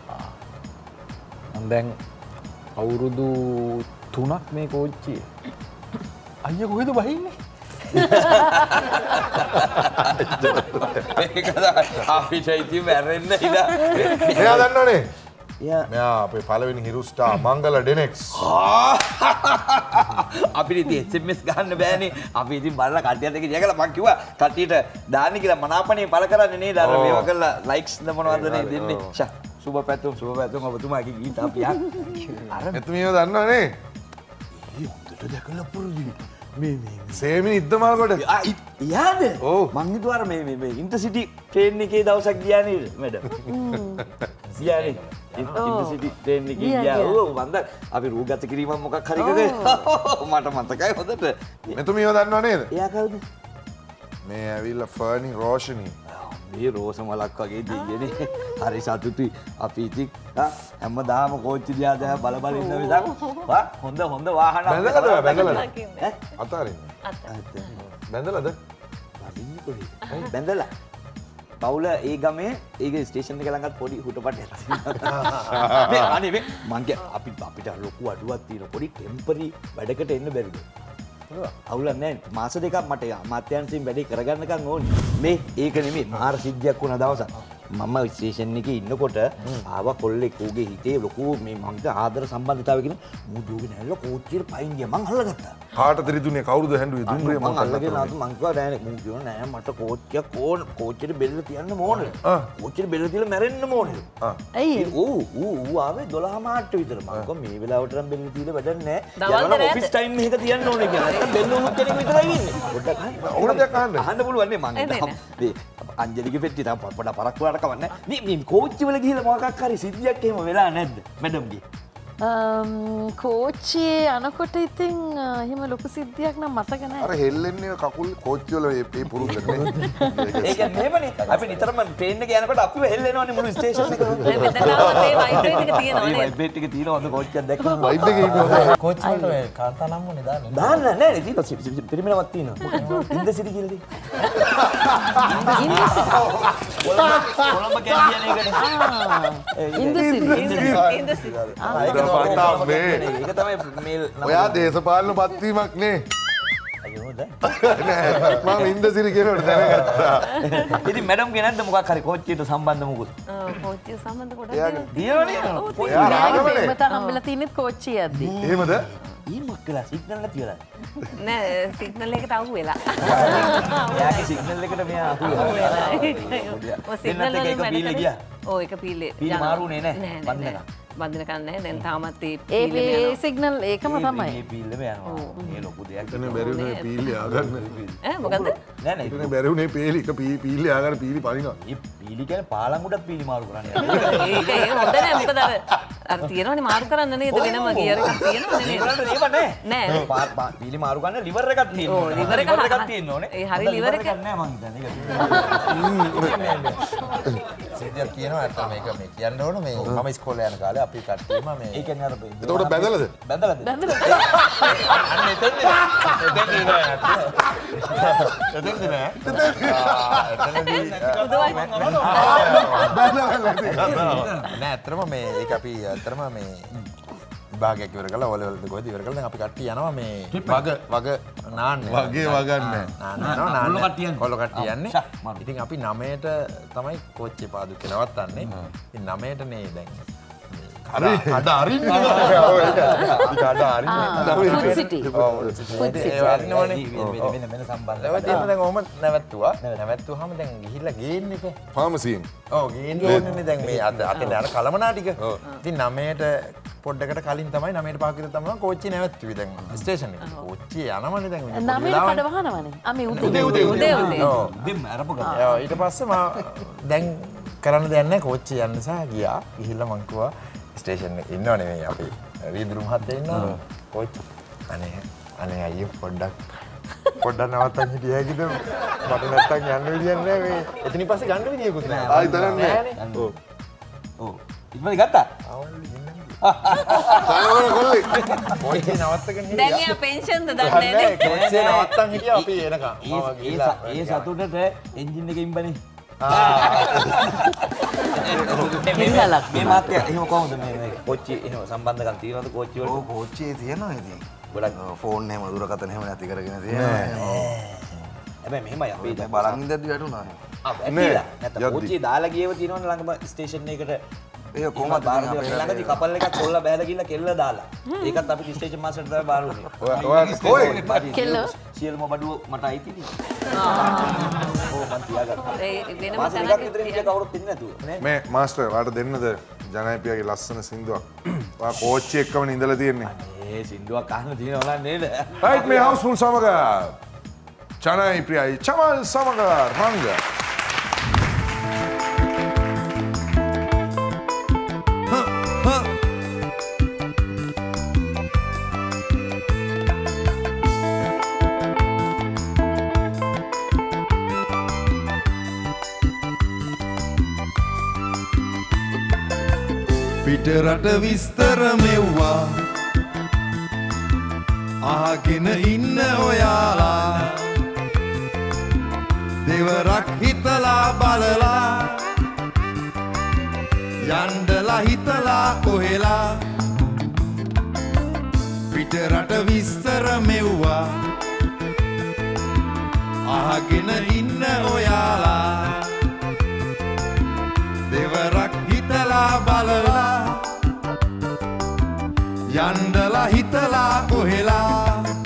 මම දැන් අවුරුදු තුනක් මේ කෝච්චියේ. අයියා කොහෙද බහින්නේ? ඒක අපිට ඉතින් මැරෙන්න ඉඩ. මෙයා දන්නවනේ. යා මෙයා අපේ පළවෙනි හිරු ස්ටාර් මංගල ඩෙනෙක්ස්. අපිට ඉතින් එස් එම් එස් ගන්න බෑනේ. අපි ඉතින් බලලා කට්ටියත් එක්ක ජයගලා මං කිව්වා කට්ටියට දාන්න කියලා මනාපනේ පළ කරන්නේ නේද? අර මේවා කරලා ලයික්ස් මොනවද නේ දෙන්නේ. ෂා සුබ පැතුම් සුබ පැතුම් ඔබතුමාගේ ගීත අපි අර එතුමියව දන්නවනේ. හොඳට දැකලා පුරුදු. සේමිනි ඉද්දමල්ගොඩ යාද මං හිතුවා අර මේ මේ ඉන්ටර්සිටි ට්‍රේන් එකේ දවසක් ගියා නේද මැඩම් ගියානේ ඉන්ටර්සිටි ට්‍රේන් එකේ ගියා ඔව් මන්ද අපි රූගත කිරීමක් මොකක් හරි කරේ මට මතකයි හොඳට මෙතුමියව දන්නව නේද එයා කවුද මේ ඇවිල්ලා ෆර්නි රෝෂනි මේ රෝස මලක් වගේ දෙයියනේ හරි සතුටුයි අපි ඉතින් හැමදාම කෝච්චි දිහා දැන් බල බල ඉන්න විදිහ වා හොඳ හොඳ වාහන බැඳලාද බැඳලාද අතාරින්න බැඳලාද බඳින්නේ කොහේ බැඳලා පවුල ඒ ගමේ ඒක ස්ටේෂන් එක ළඟත් පොඩි හුටපටයක් තියෙනවා මේ අනේ මේ මං කිය අපි අපිට ලොකු අඩුවක් තියෙන පොඩි ටෙම්පරරි වැඩකට එන්න බැරිද අවුලක් නැහැ මාස දෙකක් මට අමාත්‍යාංශයෙන් වැඩේ කරගන්නකම් ඕනේ මේ ඒක නෙමෙයි මාර සිද්ධියක් වුණ දවසක් මම ස්ටේෂන් එකේ ඉන්නකොට ආව කොල්ලෙක් ඌගේ හිතේ ලොකු මේ මංග ආදර සම්බන්ධතාවය කියන මූ දුවගෙන ඇවිල්ලා කෝච්චියට පයින් ගියා මං අල්ලගත්තා කාටද රිදුනේ කවුරුද හැඬුවේ දුම්රිය මං අල්ලගෙන ආතු මං කිව්වා නෑ මූ කිව්වා නෑ මට කෝච්චියක් ඕන කෝච්චියට බෙල්ල තියන්න ඕනේ කෝච්චියට බෙල්ල තියලා මැරෙන්න ඕනේ ඇයි ඌ ඌ ඌ ආවේ දොළහ මාට්ට විතර මං කිව්වා මේ වෙලාවට නම් බෙල්ල තියලා වැඩක් නෑ යනවා ඔෆිස් ටයිම් එකක තියන්න ඕනේ කියලා නැත්නම් බෙල්ල උණුත් කෙනෙක් විතරයි ඉන්නේ පොඩ්ඩක් ඕන දෙයක් අහන්න අහන්න පුළුවන් නේ මං මේ අංජලිගේ පෙට්ටිය තම පොඩ පරක්කු වලට කවන්නේ මේ මේ කෝච්චි වල ගිහලා මොකක් හරි සිද්ධියක් එහෙම වෙලා නැද්ද මැඩම්ගේ කෝච්චියේ යනකොට ඉතින් එහෙම ලොකු සිද්ධියක් නම් මතක නැහැ. අර හෙල්ලෙන්නේ කකුල් කෝච්චි වල මේ පුරුද්ද නේ. ඒක නෙමෙයි. අපි නිතරම ට්‍රේන් එකේ යනකොට අපිව හෙල්ලෙනවනේ මුළු ස්ටේෂන් එකම. මෙතන මේ වයිබ්‍රේට් එක තියෙනවා නේද? වයිබ්‍රේට් එක තියෙනවා හොඳ කෝච්චියක් දැක්කම වයිබ් එකේ ඉන්නවා. කෝච්චි වලට ඔය කාර්තා නම් මොනේ දාන්නේ? දාන්න නෑ නේ තියෙනවා පිරිමිනවක් තියෙනවා. ඉන්ද සිටි කියලාදී. ඉන්ද සිටි. කොළඹ කැන්ටින් එකනේ. ඉන්ද සිටි. ඉන්ද සිටි. ඒක තමයි මේ ඔයා දේශපාලන පත්වීමක් නේ. අයියෝද? නෑ මම ඉන්දසිරි කියනකොට දැනගත්තා. ඉතින් මැඩම් ගේ නැද්ද මොකක් හරි කෝච්චියට සම්බන්ධ මොකුත්? ඔව් කෝච්චිය සම්බන්ධ කොට දියවනේ. ඔයා රාගවනේ. මට හම්බෙලා තින්නේ කෝච්චියක්දී. එහෙමද? ඊමක් කියලා සිග්නල් නැති වෙලා. නෑ සිග්නල් එකට අහු වෙලා. එයාගේ සිග්නල් එකට මෙයා අහු වෙලා. ඔය සිග්නල් වල වැඩ ගියා. ඔව් ඒක පීලේ. පීලි මාරුනේ නෑ. බන්දන. බන්දන කන්නේ දැන් තාමත් ඒ ඒ සිග්නල් ඒකම තමයි. මේ පීල්ලම යනවා. මේ ලොකු දෙයක්. එතන බැරි වුණේ පීලි ආගන්න. ඈ මොකද්ද? නෑ නෑ. එතන බැරි වුණේ පීලි එක පීලි ආගන්න පීලි පනිනවා. මේ පීලි කියන්නේ පාලංගුඩක් පීලි මාරු කරන්නේ. ඒක ඒ හොඳ නෑ මොකද අර අර තියෙනවනේ මාරු කරන්න නේද වෙනම ගියර් එකක් තියෙනවනේ නේද? ඒකට ඒව නෑ. නෑ. පීලි මාරු කරන්න ලිවර් එකක් තියෙනවා. ඔව් ලිවර් එකක් තියෙන්න ඕනේ. ඒ හරි ලිවර් එක නෑ මං හිතන්නේ ඒක. සිද්ධියක් කියනවා නැත්නම් මේක මේ කියන්න ඕන මේ මම ඉස්කෝලේ යන කාලේ අපි කට්ටියම මේ ඒ කියන්නේ අර එතකොට බැඳලාද? බැඳලාද? බැඳලා. අන්න එතෙන්ද එතෙන්ද නෑ එතෙන්ද නෑ එතනදී නෑ අතරම මේ ඒක අපි අතරම මේ විභාගයක් ඉවර කරලා ඕ ලෙවල් දෙක කොහෙද ඉවර කරලා දැන් අපි කට්ටිය යනවා මේ වග වග නාන්නේ වගේ වගන්නේ නාන්න යනවා නාන්න කොල්ල කට්ටිය යන්නේ ඉතින් අපි නවයට තමයි කෝච්චිය පාදුක්කේ නවත්තන්නේ ඉතින් නවයට නේ දැන් හරි අද අරින්න ඒක අද අරින්න ෆුඩ් සිටි. ෆුඩ් සිටි ඒ වරිනෝනේ වෙන වෙන සම්බන්ධ. ඒවත් එහෙම දැන් ඔහම නැවැත්තුවා නැවැත්තුවාම දැන් ගිහිල්ලා ගේන්න එපා ෆාමසියෙන්. ඔව් ගේන්න ඕනේ දැන් මේ අද අතේ අර කලමනා ටික ඉතින් නවයට පොඩ්ඩකට කලින් තමයි නවයට පහක විතර තමයි කෝච්චිය නැවැත්තුවේ දැන් ස්ටේෂන් එකේ කෝච්චිය යනවනේ දැන් නමේ කඩ වහනවනේ. අපි උදේ උදේ උදේ උදේ. ඔව් දෙන්න අරපු ගමන්. ඔව් ඊට පස්සේ මම දැන් කරන්න දෙයක් නැහැ කෝච්චිය යන්න නිසා ගියා ගිහිල්ලා මං කිව්වා ස්ටේෂන් එකේ ඉන්නව නෙමෙයි අපි රීදුරු මහත්තයා ඉන්නවා කෝච්චි අනේ අනේ අයියෝ පොඩ්ඩක් පොඩ්ඩක් නවත්තන්න හිටිය හැකිද මට නැත්තම් යන්න විදියක් නැහැ මේ එතනින් පස්සේ ගන්න විදියකුත් නැහැ ආයි තරන්නේ. ඔව් ඔව්. ඉක්මනට ගත්තා? සාරවල කොල්ලේ. කෝච්චිය නවත්තගෙන හිටියා දැන් එයා පෙන්ෂන්ද දන්නේ නැහැ. කෝච්චිය නවත්තන් හිටියා අපි එනකම් මම ඒ ගිහලා ඒ සතුටට එන්ජින් එකේ ඉම්බනේ. පින්හලක්. මේ මාත්‍ය එහෙම කොහොමද මේ මේ කෝච්චි එහෙම සම්බන්ධකම් තියෙනවද කෝච්චි වලට? ඔව් කෝච්චියේ තියෙනවා ඉතින්. ගොඩක් ෆෝන් එහෙම දුරකථන එහෙම නැති කරගෙන තියෙනවා. හැබැයි මෙහෙමයි අපි දැන් බලන් ඉඳද්දි වැටුණා. ආ වැටිලා. නැත්නම් කෝච්චිය දාලා ගියව තියෙනවනේ ළඟම ස්ටේෂන් එකකට. ඒක කොහොමද බාර දෙනවා. ළඟදී කපල් එකක් කොල්ල බෑලා ගිහලා කෙල්ල දාලා. ඒකත් අපි ස්ටේෂන් මාස්ටර්ට තමයි බාර දුන්නේ. ඔයා කොයි කෙල්ල? සියලුම බඩුව මට අයිති නේ. ඔව් මං තියාගත්තා. ඒ වෙනම මාස තැනක දෙකක් විතර ඉඳලා කවුරුත් ඉන්නේ නැතුව නේ. මේ මාස්ටර් වාට දෙන්නද ජනප්‍රියගේ ලස්සන සින්දුවක්. ඔයා කෝච්චි එක්කම ඉඳලා තියෙන්නේ. ඒ සින්දුවක් අහන්න තියෙනවා නේද? රයිට් මේ හවුස්ෆුල් සමග ජනප්‍රියයි චමල් සමග රංග. පිටරට විස්තර මෙව්වා අහගෙන ඉන්න ඔයාලා දෙවරක් හිතලා බලලා යන්ඩලා හිතලා කොහෙලා පිටරට විස්තර මෙව්වා අහගෙන ඉන්න ඔයාලා දෙවරක් හිතලා බලලා යන්ඩලා හිතලා කොහෙලා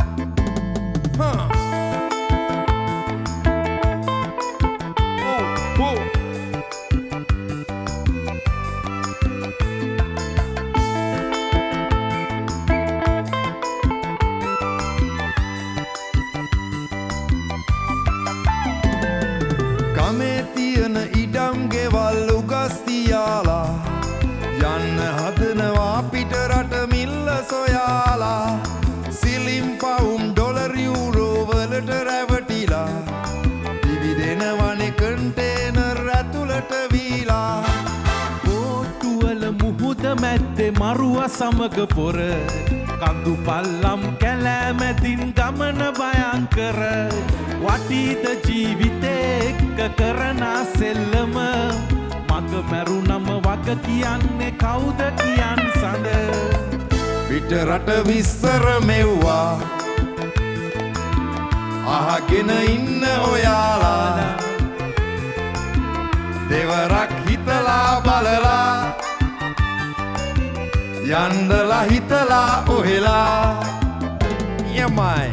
ගමේ තියෙන ඉඩම් ගෙවල් උගස් තියාලා යන්න හදනවා පිටරට මිල්ල සොයාලා සිලිම් පවුම් ඩොලර් යූරෝ වලට රැවටිලා දිවිදෙනවනේ කන්ටේනර් ඇතුළට වීලා බෝට්ටුවල මුහුද මැද්දේ මරුව සමග පොර කඳු පල්ලම් කැලෑ මැදින් ගමන භයංකර වටීද ජීවිතේ එක්ක කරන සෙල්ලම මග මැරුණම වග කියන්නේ කවුද කියන් සඳ පිටරට විස්තර මෙව්වා අහගෙන ඉන්න ඔයාලා දෙවරක් හිතලා බලලා යන්ඩලා හිතලා ඔහෙලා යමයි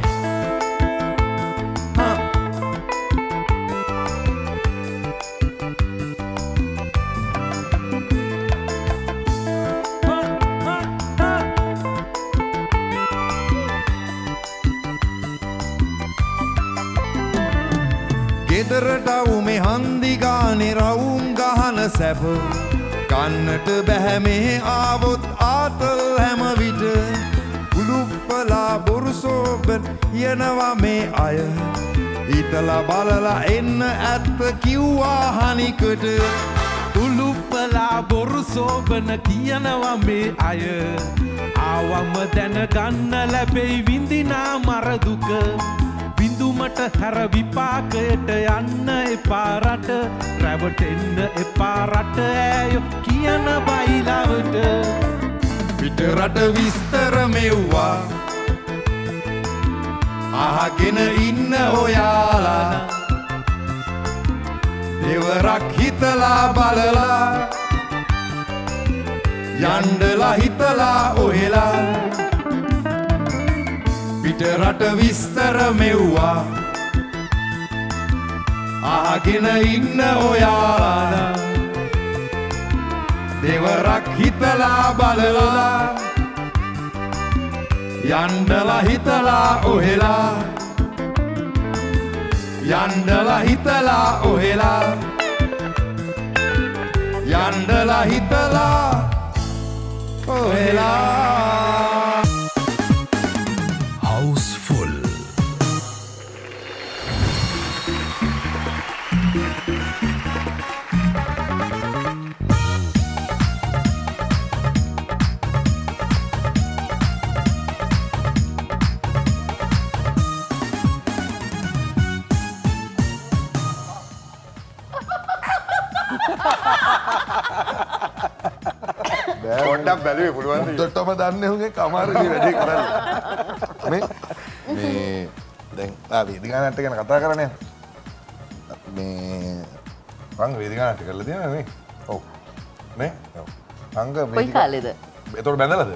ගෙදරට උමේ හන්දිගානේ රවුම් ගහන සැප ගන්නට බැහැ මේ ආවොත් ආතල් හැම විට කුළුප්පලා බොරුසෝබර් යනවා මේ අය හිතලා බලලා එන්න ඇත්ත කිව්වා හනිකට කුළුප්පලා බොරුසෝබන කියනවා මේ අය ආවම දැනගන්න ලැබෙයි විඳිනා මරදුක විඳුමට හැර විපාකයට යන්න එපා රට රැවටෙන්න එපා රට ඇයෝ කියන බයිලාවට පිටරට විස්තර මෙව්වා අහගෙන ඉන්න ඔයාලා දෙවරක් හිතලා බලලා යන්ඩලා හිතලා ඔහෙලා පිටරට විස්තර මෙව්වා අහගෙන ඉන්න ඔයාලා දෙවරක් හිතලා බලලා යන්ඩලා හිතලා ඔහෙලා යන්ඩලා හිතලා ඔහෙලා යන්ඩලා හිතලා ඔහෙලා හවුස්ෆුල් පොඩ්ඩක් බැලුවේ පුළුවන් දොට්ටම දන්නේ උගේ කමාරුගේ වැඩේ කරන්නේ මේ මේ දැන් ආ වේදිකා නාට්‍ය ගැන කතා කරන්නේ මේ රංග වේදිකා නාට්‍ය කරලා තියෙනවද මේ ඔව් නේ ඔව් රංග කොයි වේදිකා කාලෙද ඒතකොට බැඳලාද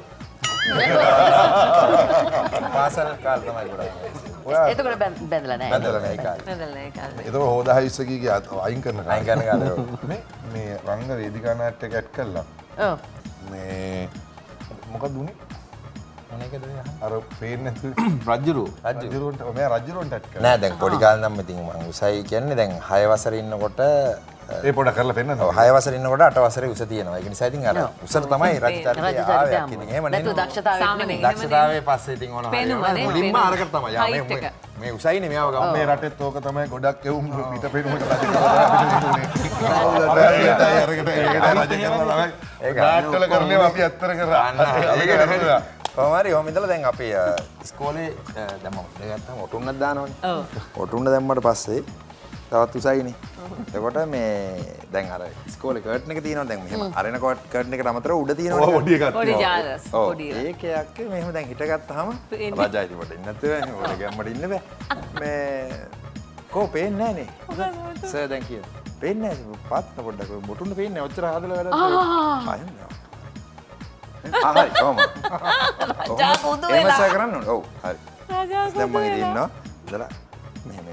පාසල් කාලේ තමයි ගොඩක් ඔයා එතකොට බැඳ- බැඳලා නැහැ බැඳලා නැහැ ඒ කාලේ බැඳලා නැහැ ඒ කාලේ. ඒතකොට හොදාහිස්සකීගේ අයින් කරන අයින් කරන කාලේ. මේ මේ රංග වේදිකා නාට්‍යයක් ඇඩ් කළා ඔව්. මේ මොකක්ද උනේ? මොනේකද අර පේන්නේ නැතු රජ්ජුරුව. රජ්ජුරුවන්ට මෙයා රජ්ජුරුවන්ට ඇට් කරා. නෑ දැන් පොඩි කාලේ නම් ඉතින් මම උසයි කියන්නේ දැන් හය වසරේ ඉන්නකොට ඒ පොඩ කරලා පෙන්නන්න. ඔව් හය වසරේ ඉන්නකොට අට වසරේ උස තියෙනවා. ඒක නිසා ඉතින් අර උසට තමයි රජචරිතය ආවේ. ඉතින් එහෙම නෙමෙයි. නැතු දක්ෂතාවය දක්ෂතාවයේ පස්සේ ඉතින් ඕන හරියට මුලින්ම අරකට තමයි. යා මේ මේ උසයිනේ මෙයාව ගම මේ රටෙත් ඕක තමයි ගොඩක් එවුම් පිට පෙනුමට රජ කරලා අපිට නෙතුනේ. අරකට ඒකට රජ කරලා තමයි ඒක නාට්‍යවල කරන්නේ අපි ඇත්තට කරා. ඒක කරලා කොහොමරි ඔහම ඉඳලා දැන් අපි ඉස්කෝලේ දැන් මම ගත්තාම ඔටුන්නක් දානවනේ. ඔව්. ඔටුන්න දැම්මට පස්සේ තවත් උසයිනේ. එතකොට මේ දැන් අර ඉස්කෝලේ කර්ටන් එක තියෙනවා දැන් මෙහෙම අරෙන කර්ටන් එකට අමතරව උඩ තියෙනවනේ. ඔව් පොඩි එකක්. පොඩි ජාලස් පොඩි. ඒකයක් මෙහෙම දැන් හිටගත්තාම රජා ඉතින් කොට ඉන්න නැතුව ඔය ගැම්මට ඉන්න බෑ. මේ කෝ පේන්නේ නැහනේ. සර් දැන් කියන. පේන්නේ නැහැ. පාත් පොඩ්ඩක් ඔටුන්න පේන්නේ ඔච්චර හදලා වැඩක්. ආයෙත් ආ හරි කොහොම රජා කුදු වෙලා එමස කරන්න ඕනේ ඔව් හරි රජා කුදු දැන් මම ඉතින් ඉන්නවා ඉතලා මෙහෙම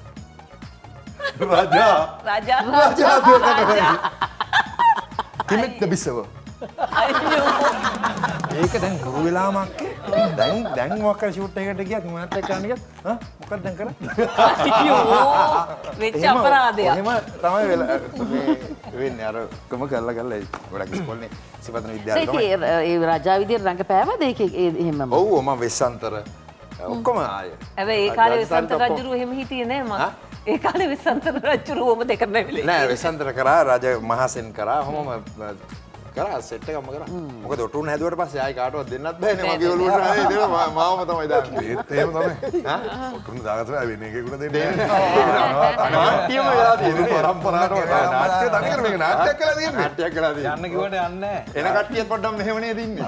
රජා රජා රජා කිමෙක් දබිසව ඒක දැන් ගුරු වෙලාමක් දැන් දැන් මොකක් හරි ෂූට් එකකට ගියත් මොනවත් එක්ක යන්න ගියත් හා මොකක්ද දැන් කරන්නේ අයියෝ වෙච්ච අපරාධයක් එහෙම තමයි වෙලා මේ වෙන්නේ අර කොම කරලා කරලා ගොඩක් ඉස්කෝලේ සිපතන විද්‍යාලේ තමයි ඒ රජා විදියට රංගපෑවද ඒකේ එහෙමම ඔව් මම වෙස්සන්තර ඔක්කොම ආයේ හැබැයි ඒ කාලේ වෙස්සන්තර රජුරු එහෙම හිටියේ නෑ මම ඒ කාලේ වෙස්සන්තර රජුරුවම දෙක නැවිලේ නෑ වෙස්සන්තර කරා රජ මහසෙන් කරා ඔහොම කරා සෙට් එකක්ම කරා මොකද ඔටුන්න හැදුවට පස්සේ ආයි කාටවත් දෙන්නත් බෑනේ මගේ ඔළුවට ආයේ දෙන මාවම තමයි දාන්නේ ඒත් එහෙම තමයි හා ඔටුන්න දාගත්තා වෙන එකෙකුට දෙන්නේ නෑ නාට්‍යම වෙලා තියෙන්නේ පරම්පරාවට නාට්‍ය දකින්න මේක නාට්‍යයක් කරලා තියෙන්නේ නාට්‍යයක් කරලා තියෙන්නේ යන්න කිව්වට යන්නේ නැහැ එන කට්ටියත් පොඩ්ඩක් මෙහෙම නේද ඉන්නේ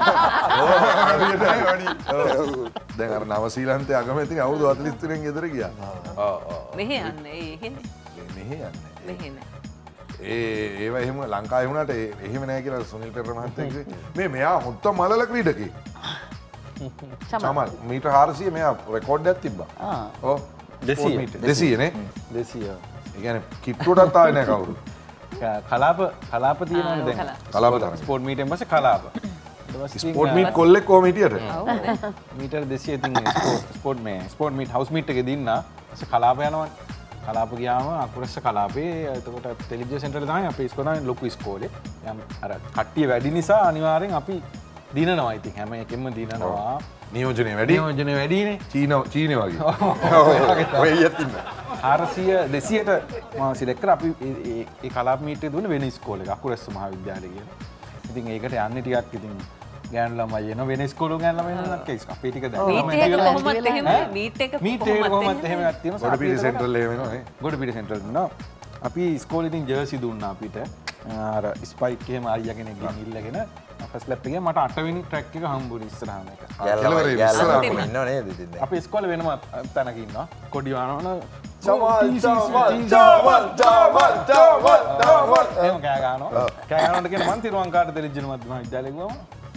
දැන් අර නවසීලන්තයේ අගමැතිනි අවුරුදු හතළිස් තුනෙන් ගෙදර ගියා ඔව් ඔව් මෙහෙ යන්නේ ඒ එහෙනේ මෙහෙ යන්නේ මෙහෙ නෑ ඒ ඒව එහෙම ලංකාවේ වුණාට එහෙම නැහැ කියලා සුනිල් පෙරේරා මහත්තයා කිව්වේ මේ මෙයා හොත්ත මලල ක්‍රීඩකෙක් චමල් මීටර් හාරසිය මෙයා රෙකෝඩ් එකක් තිබ්බා ආ ඔව් දෙසිය දෙසිය නේ දෙසිය ඒ කියන්නේ කිට්ටුවටත් ආවේ නැහැ කවුරු කලාප කලාප තියෙනවනේ දැන් කලාප තරඟ ස්පෝර්ට් මීට් එකෙන් පස්සේ කලාප ස්පෝර්ට් මීට් කොල්ලෙක් කොහම හිටියට මීටර් දෙසිය ඉතින් ස්පෝර්ට් මේ ස්පෝර්ට් මීට් හවුස් මීට් එකේ දින්නා ඊට කලාප යනවනේ කලාප ගියාම අකුරස්ස කලාපේ එතකොට ටෙලිවිෂන් සෙන්ටරේ තමයි අපේ ඉස්කෝලේ ලොකු ඉස්කෝලේ යම් අර කට්ටිය වැඩි නිසා අනිවාර්යෙන් අපි දිනනවා ඉතින් හැම එකෙම දිනනවා නියෝජනය වැඩි නියෝජනය වැඩිනේ චීන චීනේ වගේ ඔය ඊයත් ඉන්න හාරසිය දෙසියට මම සිලෙක්ට් කරා අපි ඒ කලාප මීට් එකේ දුන්නේ වෙන ඉස්කෝලේ එක අකුරස්ස මහාවිද්‍යාලය කියන. ඉතින් ඒකට යන්නේ ටිකක් ඉතින් ගෑනු ළමයි එන වෙන ඉස්කෝලේ ගෑනු ළමයි එනවා කේස් අපේ ටික දැන් මීට් එක කොහොමද එහෙම මීට් එක මීට් එක කොහොමද එහෙම එකක් තියෙනවා ගොඩපිටි සෙන්ටරල් එහෙම වෙනවා නේ ගොඩපිටි සෙන්ටරල් නෝ අපි ඉස්කෝලේ ඉතින් ජර්සි දුන්නා අපිට අර ස්පයික් එහෙම අයියා කෙනෙක් ගෙන් ඉල්ලගෙන ෆස්ට් ලැප් එකේ මට අට වෙනි ට්‍රැක් එක හම්බුනේ ඉස්සරහම එක ගැලවරේ ඉස්සරහම ඉන්නව නේද ඉතින් අපි ඉස්කෝලේ වෙනම තැනක ඉන්නවා කොඩි වහනවන චමල් චමල් චමල් චමල් චමල් චමල් එහෙම කෑ ගන්නවා කෑ ගන්නකොට කියන මන් තිරුවන්කාට දෙලිජ්ජන මධ්‍යම විද්‍යාලේ ගිහම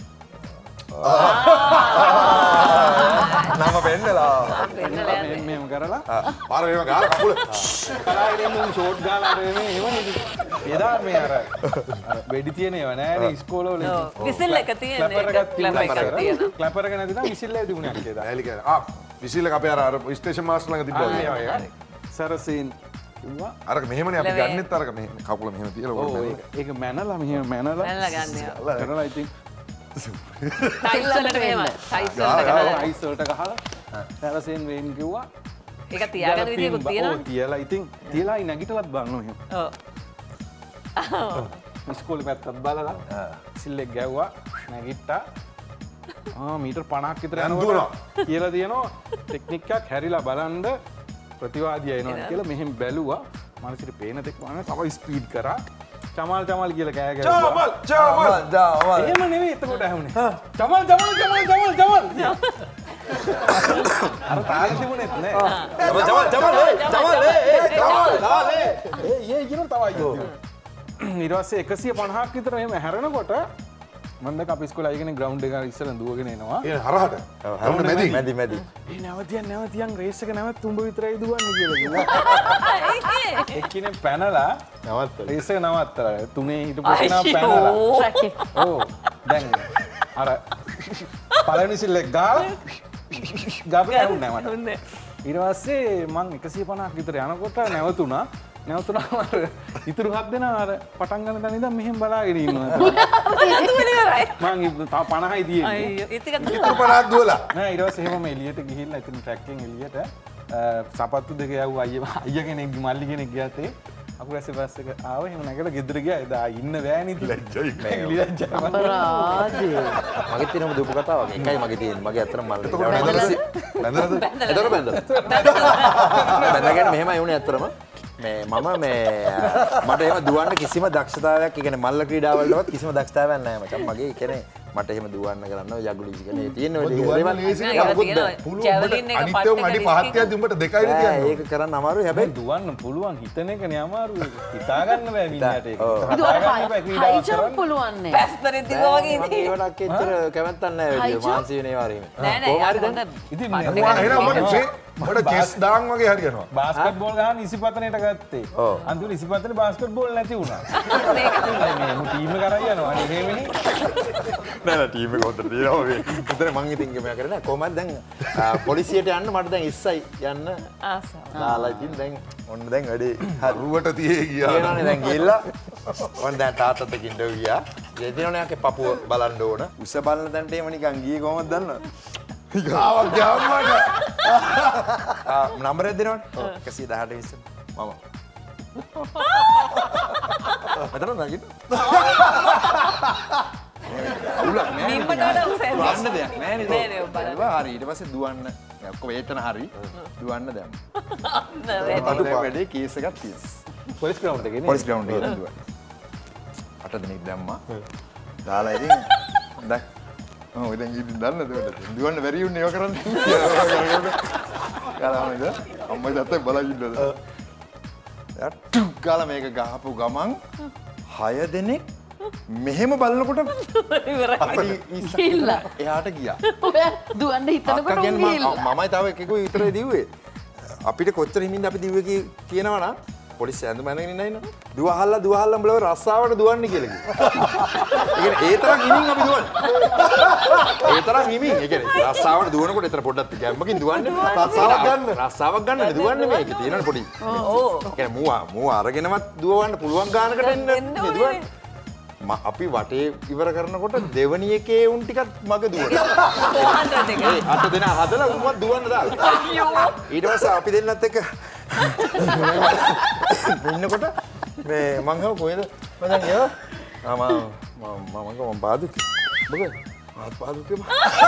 නම පෙන්නලා මෙහෙම කරලා පාර මේව ගාලා කකුල කලාවේ මම ෂෝට් ගාලා අර මේ එහෙම එදා මේ අර වෙඩි තියෙන ඒවා නෑනේ ඉස්කෝලවල විසිල් එක තියෙන්නේ ක්ලැප් එකක් තියෙනවා ක්ලැපර් එක නැතිනම් විසිල් එක තිබුණේ නැහැ එදා ඇලි කියන්නේ ආ විසිල් එක අපේ අර අර ස්ටේෂන් මාස්ටර් ළඟ තිබ්බා සරසීන් කිව්වා අරක මෙහෙමනේ අපි ගන්නෙත් අරක මෙහෙම කකුල මෙහෙම තියලා ඔව් ඒක මැනලා මෙහෙම මැනලා මැනලා ගන්නවා කරලා ඉතින් ටයිස් වලට මෙහෙම ටයිස් වලට ගහලා ටයිස් වලට ගහලා සරසීන් වෙන් කිව්වා ඒක තියාගන්න විදියකුත් තියෙනවා ඔව් තියලා ඉතින් තියලා නැගිටලත් බලනවා එහෙම ඔව් ඉස්කෝලේ පැත්තත් බලලා සිල්ලෙක් ගැව්වා නැගිට්ටා ආ මීටර් පනහක් විතර යනකොට කියලා තියෙනවා ටෙක්නික් එකක් හැරිලා බලන්න ප්‍රතිවාදියා එනවා කියලා මෙහෙම බැලුවා මනසිට පේන තෙක් වань තව ස්පීඩ් කරා චමල් චමල් කියලා කෑ ගැහුවා චමල් චමල් චමල් එහෙම නෙවෙයි එතකොට ඇහුනේ චමල් චමල් චමල් චමල් චමල් අර තාල තිබුණෙත් නෑ චමල් චමල් චමල් ඒ චමල් ඒ ඒ චමල් චමල් ඒ ඒ ඒ කියන තවයි ඊට පස්සේ එකසිය පනහක් විතර එහෙම හැරෙනකොට මම දැන් අපි ඉස්කෝලේ අයගෙන ග්‍රවුන්ඩ් එක ඉස්සර දුවගෙන එනවා. ඒ හරහට. ග්‍රවුන්ඩ් මැදි මැදි මැදි. ඒ නැවතියන් නැවතියන් රේස් එක නැවත තුඹ විතරයි දුවන්නේ කියලා කිව්වා. එක්කිනේ පැනලා නවත්ත. රේස් එක නවත්තලා තුනේ හිටපු කෙනා පැනලා. ඔව්. දැන් අර පළවෙනි සිල්ලෙක් ගාලා ගාපේ ඇහුන්නේ නැහැ මට. ඊට පස්සේ මං එකසිය පනහක් විතර යනකොට නැවතුණා. නැවතුණාම අර ඉතුරු හත් දෙනා අර පටන් ගන්න තැන ඉඳන් මෙහෙම බලාගෙන ඉන්නවා. මං තව පනහයි තියෙන්නේ. අයියෝ ඉතින් ඉතුරු පනහක් දුවලා. නෑ ඊට පස්සේ එහෙමම එළියට ගිහිල්ලා ඉතින් ට්‍රැක් එකෙන් එළියට සපත්තු දෙක යවුවා අයියා අයියා කෙනෙක් මල්ලි කෙනෙක් ගියාත් ඒ අකුරැස්සේ බස් එක ආව එහෙම නැගලා ගෙදර ගියා එදා ඉන්න බෑනේ ඉතින් ලැජ්ජයි ලැජ්ජයි අපරාධේ මගේ තියෙනම දුපු කතාවක් එකයි මගේ තියෙන්නේ මගේ අතරම මල්ලි බැඳලාද එතකොට බැඳලා බැඳගෙන මෙහෙමයි වුණේ අතරම මේ මම මේ මට එහෙම දුවන්න කිසිම දක්ෂතාවයක් ඒ කියන්නේ මල්ල ක්‍රීඩා වලවත් කිසිම දක්ෂතාවයක් නැහැ මචං මගේ කියන්නේ මට එහෙම දුවන්න කරන්න යගුලි කියන්නේ තියෙන ඔය දේවල් ජැවලින් එක අනිත් උන් අඩි පහක් තියද්දි උඹට දෙකයි නේ කියන්නේ ඒක කරන්න අමාරුයි හැබැයි දුවන්න පුළුවන් හිතන එකනේ අමාරු හිතා ගන්න බෑ මිනිහට ඒක හයි ජම්ප් පුළුවන් නේ පැස්තරේ දිග වගේ ඉතින් ඒවට එච්චර කැමැත්තක් නැහැ වෙන්නේ මානසික වෙනේ වාරීමේ නෑ නෑ ඉතින් එහෙනම් උඹට මට චෙස් දාන් වගේ හරියනවා බාස්කට් බෝල් ගහන්න ඉසිපතනේට ගත්තේ අන්තිමට ඉසිපතනේ බාස්කට් බෝල් නැති වුණා මේ මු ටීම් එක කරා යනවා නේ එහෙමනේ නෑ නෑ ටීම් එක හොඳට තියෙනවා මේ උතන මං ඉතින් ගියා කරේ නෑ කොහමද දැන් පොලිසියට යන්න මට දැන් එස්.අයි යන්න ආසාව දාලා ඉතින් දැන් ඔන්න දැන් වැඩේ හරුවට තියේ ගියා කියනවනේ දැන් ගිහලා ඔන්න දැන් තාත්තත් එක්ක ඉඳ ගියා එදිනෝනේ යකේ පපුව බලන්න ඕන උස බලන තැනට එහෙම නිකන් ගියේ කොහමද දන්නවද ආවක් ගාම්මට ආ නම්බර් එක දෙනවනේ ඔව් එකසිය දහඅට විස්ස මම මෙතන නැගිට උලක් නෑ නිම්මට වඩා උස ඇති. දුවන්න දෙයක් නෑ නේද නෑ නෑ බලන්න. හරි ඊට පස්සේ දුවන්න ඔක්කොම ඒතන හරි දුවන්න දැම්ම නෑ අට වැඩේ කේස් එකක් තියෙනවා පොලිස් ග්‍රවුන්ඩ් එකේ නේ පොලිස් ග්‍රවුන්ඩ් එකේ දුවන්න අට දෙනෙක් දැම්මා දාලා ඉතින් හොඳයි ඔව් දැන් ඉතින් දන්නද වැඩ දුවන්න බැරි වුණේ ඒව කරන්නේ කාලා නේද අම්මයි තාත්තයි බලන් ඉන්නද යට කාලා මේක ගහපු ගමන් හය දෙනෙක් මෙහෙම බලනකොට ඉවරයි ගිහිල්ලා එහාට ගියා ඔය දුවන්න හිතනකොට උන් ගිහිල්ලා මමයි තව එකෙකුයි විතරයි දිව්වේ අපිට කොච්චර හිමින්ද අපි දිව්වේ කියනවා නම් පොලිස් ඇඳුම ඇඳගෙන ඉන්න ඉන්න දුවහල්ලා දුවහල්ලා උඹලව රස්සාවට දුවන්නේ කියලා කිව්වා. ඒ කියන්නේ ඒ තරම් හිමින් අපි දුවන්නේ. ඒ තරම් හිමින්. ඒ කියන්නේ රස්සාවට දුවනකොට එතන පොඩ්ඩක් ගැම්මකින් දුවන්නේ. රස්සාවක් ගන්න. රස්සාවක් ගන්න දුවන්නේ මේක. තියෙනවනේ පොඩි. ඔව්. ඒ කියන්නේ මූවා මූවා අරගෙනවත් දුවවන්න පුළුවන් ගානකට එන්න දුවන්නේ. අපි වටේ ඉවර කරනකොට දෙවනි එකේ උන් ටිකක් මග දුවනවා. ඒ අත දෙනා හදලා උන්වත් දුවන්න දාලා. අයියෝ. ඊට පස්සේ අපි දෙන්නත් එක්ක ඉන්නකොට මේ මං හව කොහෙද මම දැන් යෝ ආ මම මම මම මම පාදුක මොකද මාත් පාදුකේ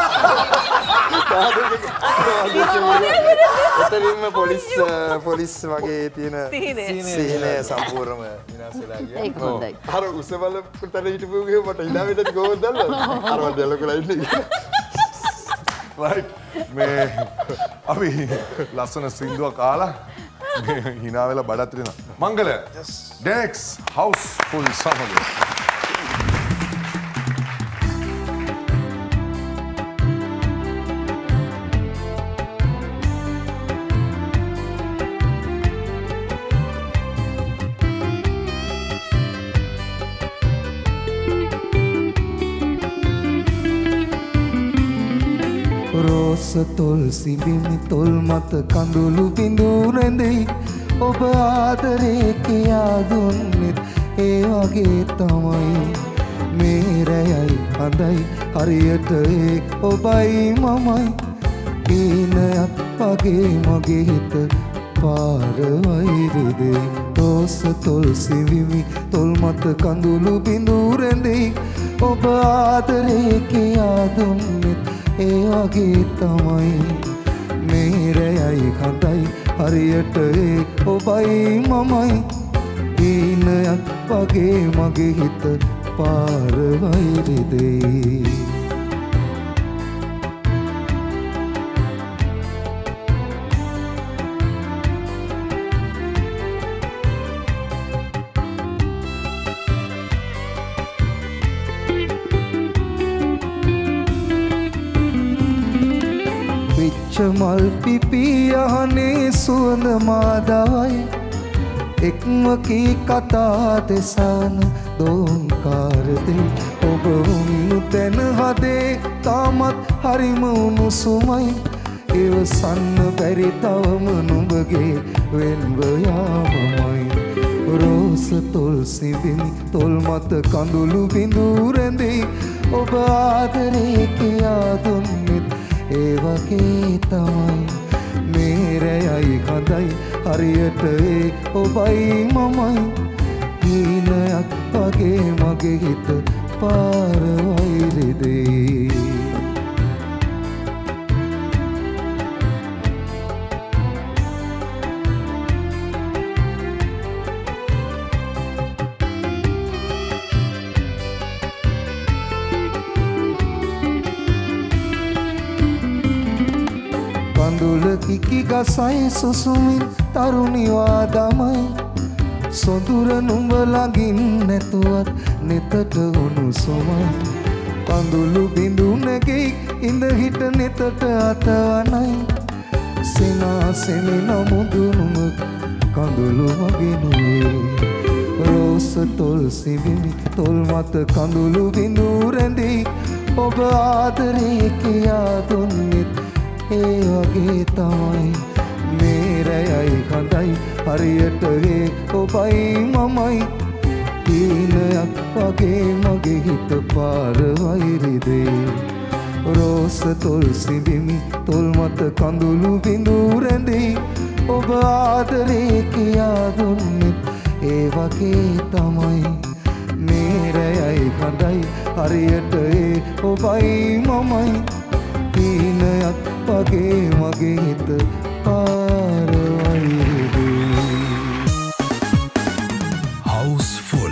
එතනින්ම පොලිස් පොලිස් වගේ තියෙන සීනේ සම්පූර්ණම විනාශ වෙලා ගියා ඒක හොඳයි අර උස බල පුතල හිටපු ගේ මට ඉඳා වෙන්නත් කොහොමද දන්නවද අර වඩ ලොකුලා ඉන්නේ රයිට් මේ අපි ලස්සන සින්දුවක් කාලා හිනා වෙලා බඩත් දෙනවා මංගල ඩෙක්ස් හවුස් ෆුල් සමග රෝස තොල් සිඹිමි තොල් මත කඳුළු බිඳු රැඳෙයි ඔබ ආදරේ කියා දුන්නෙත් ඒ වගේ තමයි මේ රැයයි හඳයි හරියට ඒ ඔබයි මමයි ඊනයක් වගේ මගේ හිත පාර වෛරදේ රෝස තොල් සිඹිමි තොල් මත කඳුළු බිඳු රැඳෙයි ඔබ ආදරේ කියා දුන්නෙත් ඒ වගේ තමයි මේ රැයයි හඳයි හරියට ඒ ඔබයි මමයි ඊනයක් වගේ මගේ හිත පාර වෛරදෙයි මල් පිපී යහනේ සුවඳ මාදවයි එක්මකී කතා දෙසාන දෝංකාරදේ ඔබ උන්නු තැන හදේ තාමත් හරිම උණුසුමයි ඉවසන්න බැරි තවම නුඹගේ වෙන්ව යාමමයි රෝස තොල් සිඹිමි තොල් මත කඳුළු බිඳු රැඳෙයි ඔබ ආදරේ කියා දුන්නෙත් ඒ වගේ තමයි මේරයයි හඳයි හරියට ඒ ඔබයි මමයි හීනයක් වගේ මගේ හිත පාර වෛරෙදේ කඳුල කිකි ගසයි සුසුමින් තරුණිවා දමයි සොඳුර නුඹ ළඟින් නැතුවත් නෙතට උණුසුමයි කඳුළු බිඳු නැගෙයි ඉඳ හිට නෙතට අතවනයි සෙනාසෙමි නමුදුනුම කඳුළු වගේ නුවේ රෝස තොල් සිඹිමි තොල් මත කඳුළු බිඳු රැඳෙයි ඔබ ආදරේ කියා දුන්නෙත් ඒ වගේ තමයි මේරයයි හඳයි හරියට ඒ ඔබයි මමයි හීනයක් වගේ මගේ හිත පාර වෛරෙදේ රෝස තොල් සිඹිමි තොල් මත කඳුළු බිඳු රැඳෙයි ඔබ ආදරේ කියා දුන්නෙත් ඒ වගේ තමයි මේරයයි හඳයි හරියට ඒ ඔබයි මමයි හීනයක් වගේ මගේ හිත පාර වෛරෙදේ Houseful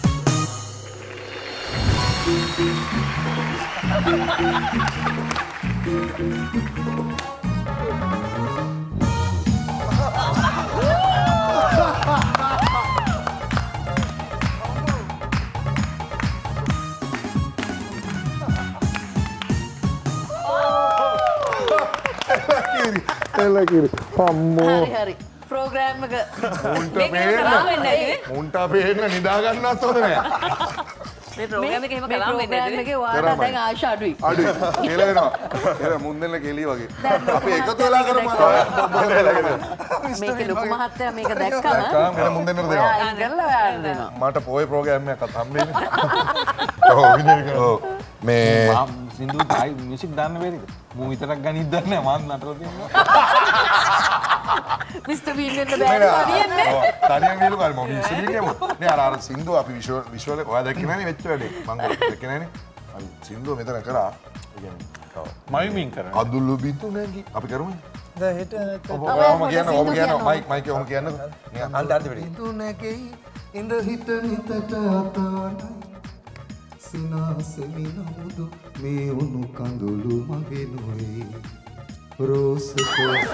එලකිරි අම්මෝ හරි හරි ප්‍රෝග්‍රෑම් එක මුන්ට පේන්න මුන්ට පේන්න නිදාගන්නත් හොඳ නෑ මේ ප්‍රෝග්‍රෑම් එකේ එහෙම කලාම් වෙන්නේ නැද්ද? එකේ වාට දැන් ආශ අඩුයි. අඩුයි. කියලා වෙනවා. එර මුන් දෙන්න කෙලිය වගේ. අපි එකතු වෙලා කරමු. මේක ලොකු මහත්තයා මේක දැක්කම දැක්කම මෙන්න මුන් දෙන්නට දෙනවා. ආ ඉංගල්ලා ඔයාලට දෙනවා. මට පොයේ ප්‍රෝග්‍රෑම් එකක් හම්බෙන්නේ. ඔව් විනය කරා. මේ සින්දු ටයි මියුසික් දාන්න බැරිද? මූ විතරක් ගනිද්ද නැහැ මාත් නටලා තියෙනවා. මිස්ටර් බීන් වෙන්න බෑ හරියන්නේ. ඔව් තනියෙන් ගිහලු ගන්න මම මියුසික් එකේම. නේ අර අර සින්දු අපි විෂුවල් විෂුවල් එක ඔයා දැක්කේ නැනේ වෙච්ච වැඩේ. මම දැක්කේ නැනේ. අපි සින්දුව මෙතන කරා. ඒ කියන්නේ මයිමින් කරා. කඳුළු බිඳු නැගි අපි කරමුනේ. දැන් හිට ඔබ ඔබ කියන්න ඔබ කියන්න මයික් මයික් ඔබ කියන්නකෝ. නිකන් අන්ත අන්ත වෙඩි. බිඳු නැගෙයි ඉඳ හිත නිතට අතවනයි සිනාසෙමි නමුදු මේ උණු කඳුළු මගේ නොවේ රෝසක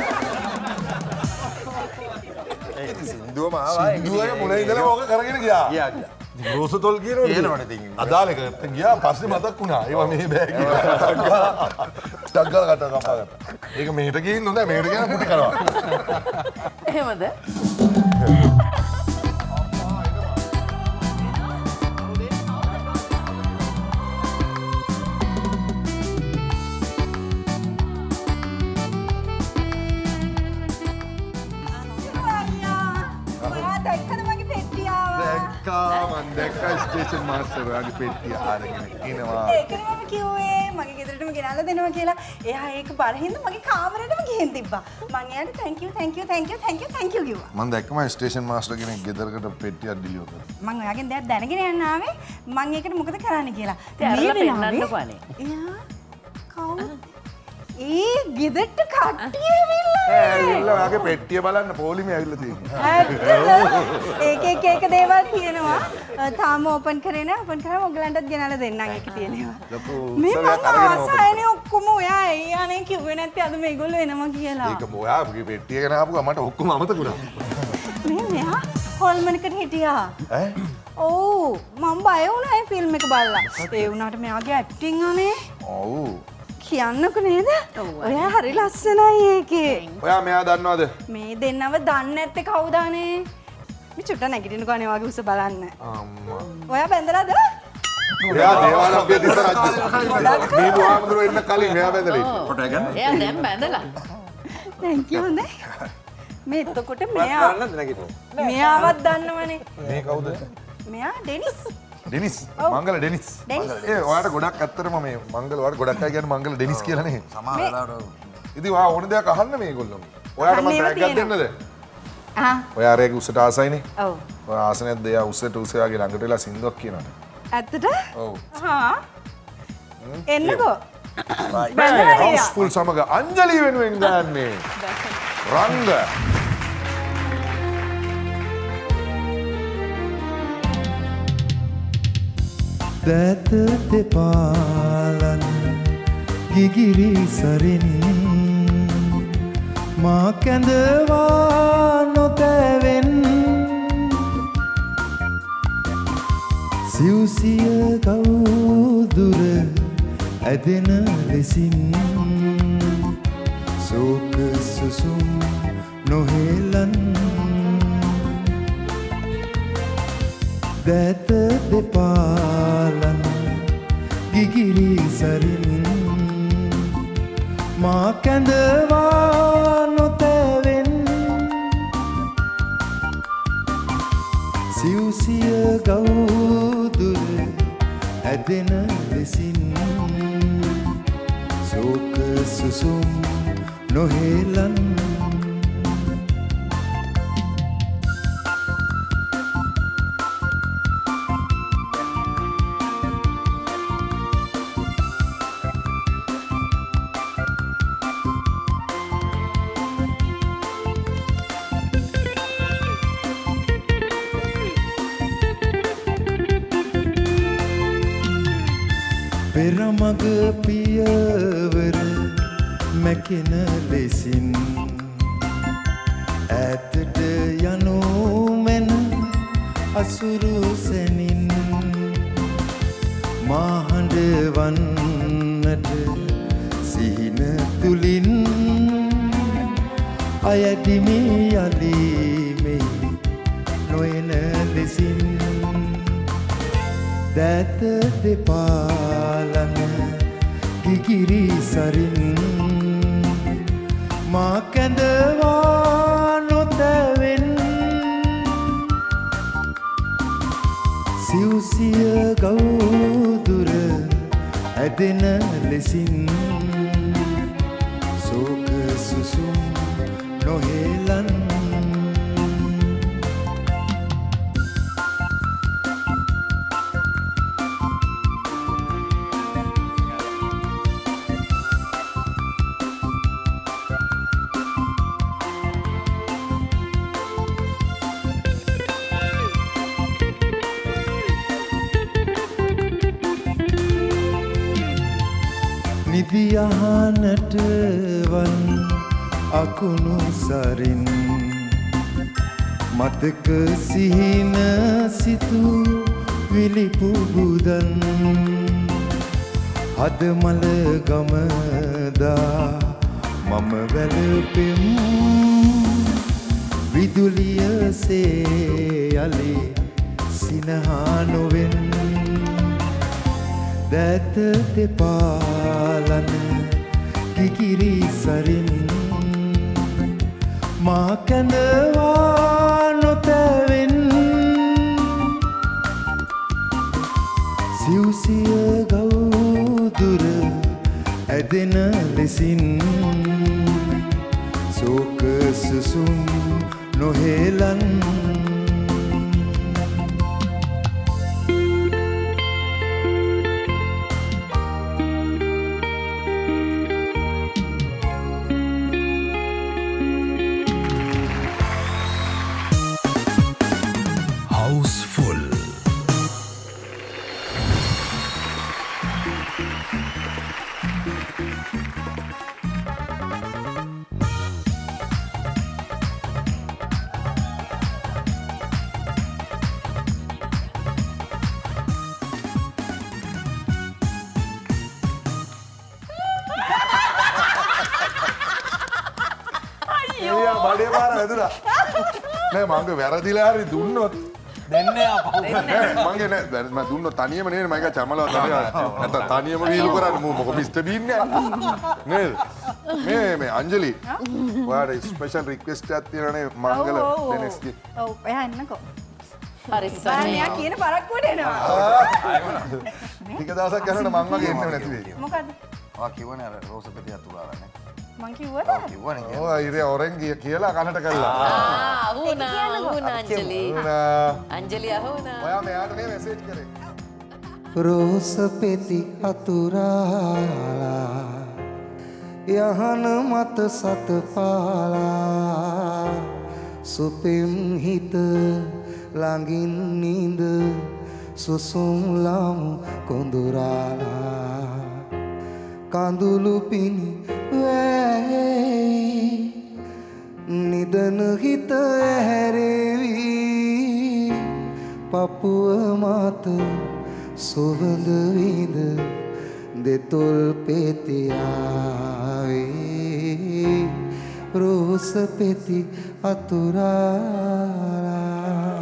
ඒ සින්දුවම ආවා සින්දුවේ මුලින් ඉඳලා ඕක කරගෙන ගියා. ගියා ගියා. රෝස තොල් කියනවනේ. කියනවනේ ඉතින්. අදාළ එකට ගියා පස්සේ මතක් වුණා. ඒවා මෙහෙ බෑ කියලා. ටක් ගාලා කට කපා ගත්තා. ඒක මෙහෙට ගිහින් හොඳයි මෙහෙට ගියන පුටි කරනවා. එහෙමද? මන් දැක්කා ස්ටේෂන් මාස්ටර් ආගේ පෙට්ටිය අරගෙන එනවා. ඒකනේ මම කිව්වේ මගේ ගෙදරටම ගෙනල්ලා දෙනවා කියලා. එයා ඒක බරහින්ද මගේ කාමරේටම ගිහින් තිබ්බා. මං එයාට thank you thank you thank you thank you thank you කිව්වා. මන් දැක්කම ස්ටේෂන් මාස්ටර් කෙනෙක් ගෙදරකට පෙට්ටියක් ඩිලිවර් කරා. මං ඔයාගෙන් දැන් දැනගෙන යන්න ආවේ මං ඒකට මොකද කරන්න කියලා. මේ වෙලාවේ එයා කවුද? ඒ ගෙදරට කට්ටිය ඇවිල්ලා. ඇවිල්ලා ඔයාගේ පෙට්ටිය බලන්න පොලිමේ ඇවිල්ලා තියෙනවා. ඒක එක එක දේවල් තියෙනවා. තාම ඕපන් කරේ නෑ. ඕපන් කරාම ඔයගලන්ටත් ගෙනල්ලා දෙන්නම් ඒක තියෙනවා. මේ මම ආසයිනේ ඔක්කොම ඔයා ඒ අනේ කිව්වේ නැත්තේ අද මේගොල්ලෝ එනවා කියලා. ඒක ඔයාගේ පෙට්ටිය ගැන ආපුවා මට ඔක්කොම අමතක වුණා. මේ මෙයා හොල්මනකට හිටියා. ඈ? ඔව් මම බය වුණා ඒ ෆිල්ම් එක බලලා. ඒ වුණාට මෙයාගේ ඇක්ටිං අනේ. ඔව්. කියන්නකෝ නේද? ඔයා හරි ලස්සනයි ඒකේ. ඔයා මෙයා දන්නවද? මේ දෙන්නව දන්නේ නැත්තේ කවුද අනේ? මේ චුට්ට නැගිටිනකෝ අනේ වගේ උස බලන්න. අම්මා. ඔයා බැඳලාද? එයා දේවාලම්පිය තිස්ස රජු. මේ බුහාමුදුරුවෝ එන්න කලින් මෙයා බැඳලා ඉන්නේ. ෆොටෝ ගන්න. එයා දැන් බැඳලා. Thank you නේ. මේ එතකොට මෙයා මෙයාවත් දන්නවනේ. මේ කවුද? මෙයා ඩෙනිස්. ඩෙනිස්. මංගල ඩෙනිස්. ඒ ඔයාට ගොඩක් ඇත්තටම මේ මංගල ඔයාට ගොඩක් අය කියන්නේ මංගල ඩෙනිස් කියලා නේ. සමහර වෙලාවට ඉතින් ඔයා ඕන දෙයක් අහන්න මේගොල්ලෝ. ඔයාට මම ටැග් එකක් දෙන්නද? ආ. ඔයා රේග උසට ආසයිනේ. ඔව්. ඔයා ආස නැද්ද? එයා උසට උසයාගේ ළඟට වෙලා සින්දුවක් කියනවාට. ඇත්තට? ඔව්. හා. එන්නකෝ. හවුස්ෆුල් සමග අංජලි වෙනුවෙන් දාන්නේ. රංග. දැත දෙපාලන් ගිගිරි සරින් මා කැඳවා නොතැවෙන් සිව්සිය ගවුදුර ඇදෙන ලෙසින් සෝක සුසුම් නොහෙලන් දැත දෙපාලන් ගිගිරි සරින් මා කැඳවා නොතැවෙන් සිව්සිය ගවුදුර ඇදෙන ලෙසින් සෝක සුසුම් නොහෙලන් පෙරමග පියවර මැකෙන ලෙසින් ඈතට යනු මෙන් අසුරු සැනින් මා හඬවන්නට සිහින තුලින් අයදිමි යලි මෙහි නොයන ලෙසින් දැත දෙපාලන ගිගිරි සරින් මා කැඳවා නොතැවෙන් සිව්සිය ගවුදුර ඇදෙන ලෙසින් සෝක සුසුම් නොහෙලන් නිදියහනට වන් අකුණු සරින් මතක සිහින සිතු විලිපු බුදන් හදමල ගමදා මම වැළපෙම් විදුලියසේ යලි සිනහා නොවෙන් දැත දෙපාලන ගිගිරි සරින් මා කැඳවා නොතැවෙන් සිව්සිය ගවුදුර ඇදෙන ලෙසින් සෝක සුසුම් නොහෙලන් බඩේ පාර වැදුනා. නෑ මංග වැරදිලා හරි දුන්නොත් දෙන්නේ අපහු. මංගේ නෑ මම දුන්නොත් තනියම නේ මම එක චමලව තමයි. නැත්නම් තනියම වීල් කරන්නේ මම මොකද මිස්ටර් බීන් නේද? මේ මේ අංජලි. ඔයාට ස්පෙෂල් රික්වෙස්ට් එකක් තියෙනනේ මංගල දෙනෙස්ගේ. ඔව් එයා එන්නකෝ. පරිස්සමෙන්. මෙයා කියන පරක්කුවට එනවා. ටික දවසක් යනකොට මං වගේ එන්නේ නැති වෙයි. මොකද්ද? ඔයා කිව්වනේ අර රෝස පෙති අතුරාලා නේ. මං කිව්වද? ඔව් කිව්වනේ. ඔව් ඉරේ ඔරෙන් කියලා කනට කළා. ආ අහුණා අහුණා අංජලි. අංජලි අහුණා. ඔයා මෙයාට නේ මෙසේජ් කරේ. රෝස පෙති අතුරාලා යහන මත සත පාලා සුපෙම් හිත ළඟින් නිඳ සුසුම් ලාමු කොඳුරාලා කඳුළු පිණි වැයි නිදන හිත ඇහැරේවි පපුව මත සුවඳ විඳ දෙතොල් පෙතියාවේ රෝස පෙති අතුරාලා.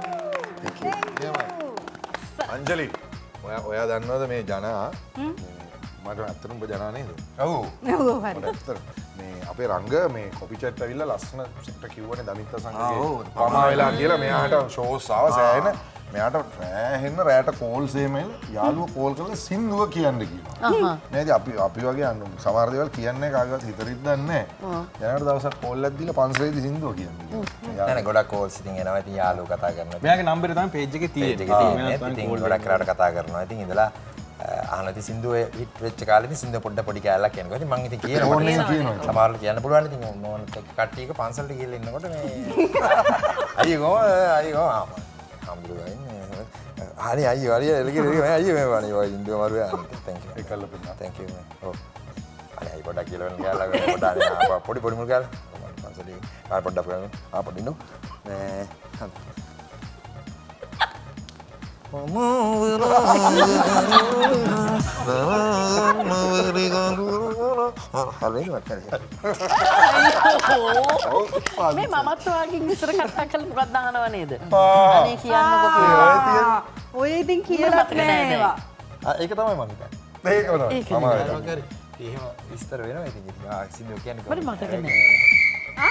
අංජලි ඔයා ඔයා දන්නවද මේ ජනා මට ඇත්තටම ඔබ ජනා නේද? ඔව්. ඔව් හරි. ඇත්තට මේ අපේ රංග මේ කොපි චැට් ඇවිල්ලා ලස්සන සෙට් කිව්වනේ දමිත්ත සංගගේ පමා වෙලා කියලා මෙයාට ෂෝස් ආව සෑහෙන මෙයාට රෑහෙන්න රෑට කෝල්ස් එහෙම යාළුවෝ කෝල් කරලා සින්දුව කියන්න කියනවා. නේද අපි අපි වගේ අන්න සමහර දේවල් කියන්නේ කාගවත් හිතරිත් දන්නේ නැහැ. යනකට දවසක් කෝල් එකක් දීලා පන්සලේදී සින්දුව කියන්නේ. නෑ නෑ ගොඩක් කෝල්ස් ඉතින් එනවා. ඉතින් යාළුවෝ කතා කරනවා. මෙයාගේ නම්බරේ තමයි පේජ් එකේ තියෙන්නේ. ඉතින් ගොඩක් කරාට කතා කරනවා. ඉතින් ඉඳලා අහන ඉතින් සින්දුවේ හිට් වෙච්ච කාලේ ඉතින් සින්දුව පොඩ්ඩ පොඩි කෑල්ලක් කියනකොට ඉතින් මම ඉතින් කියනවා සමහරවල් කියන්න පුළුවන් ඉතින් මොනවද කට්ටියක පන්සලට ගිහලා ඉන්නකොට මේ අයියෝ අයියෝ හම්බුලා ඉන්නේ හරි අයියෝ හරි එලකිරි අයියෝ මේ වණි ඔය සින්දුව මරුවේ thank you එකල්ල පින්න thank you ඔව් අනේ අයි පොඩ්ඩක් කියලා වෙන කෑල්ලක් පොඩ්ඩක් පොඩි පොඩි මුල් කෑල්ල පන්සලේ ආ පොඩ්ඩක් ගන්න ආ පොඩි නෝ මේ මේ මමත් වාගේ ඉස්සර කතා කළ මොකක්ද දානව නේද? අනේ කියන්නකො කියලා. ඔය ඉතින් කියලාත් නෑ ඒවා. ඒක තමයි මම හිතන්නේ. ඒක තමයි. මම එහෙම විස්තර වෙනවා ඉතින් ඉතින් ආ සින්දුව කියන්නේ මට මතක නෑ.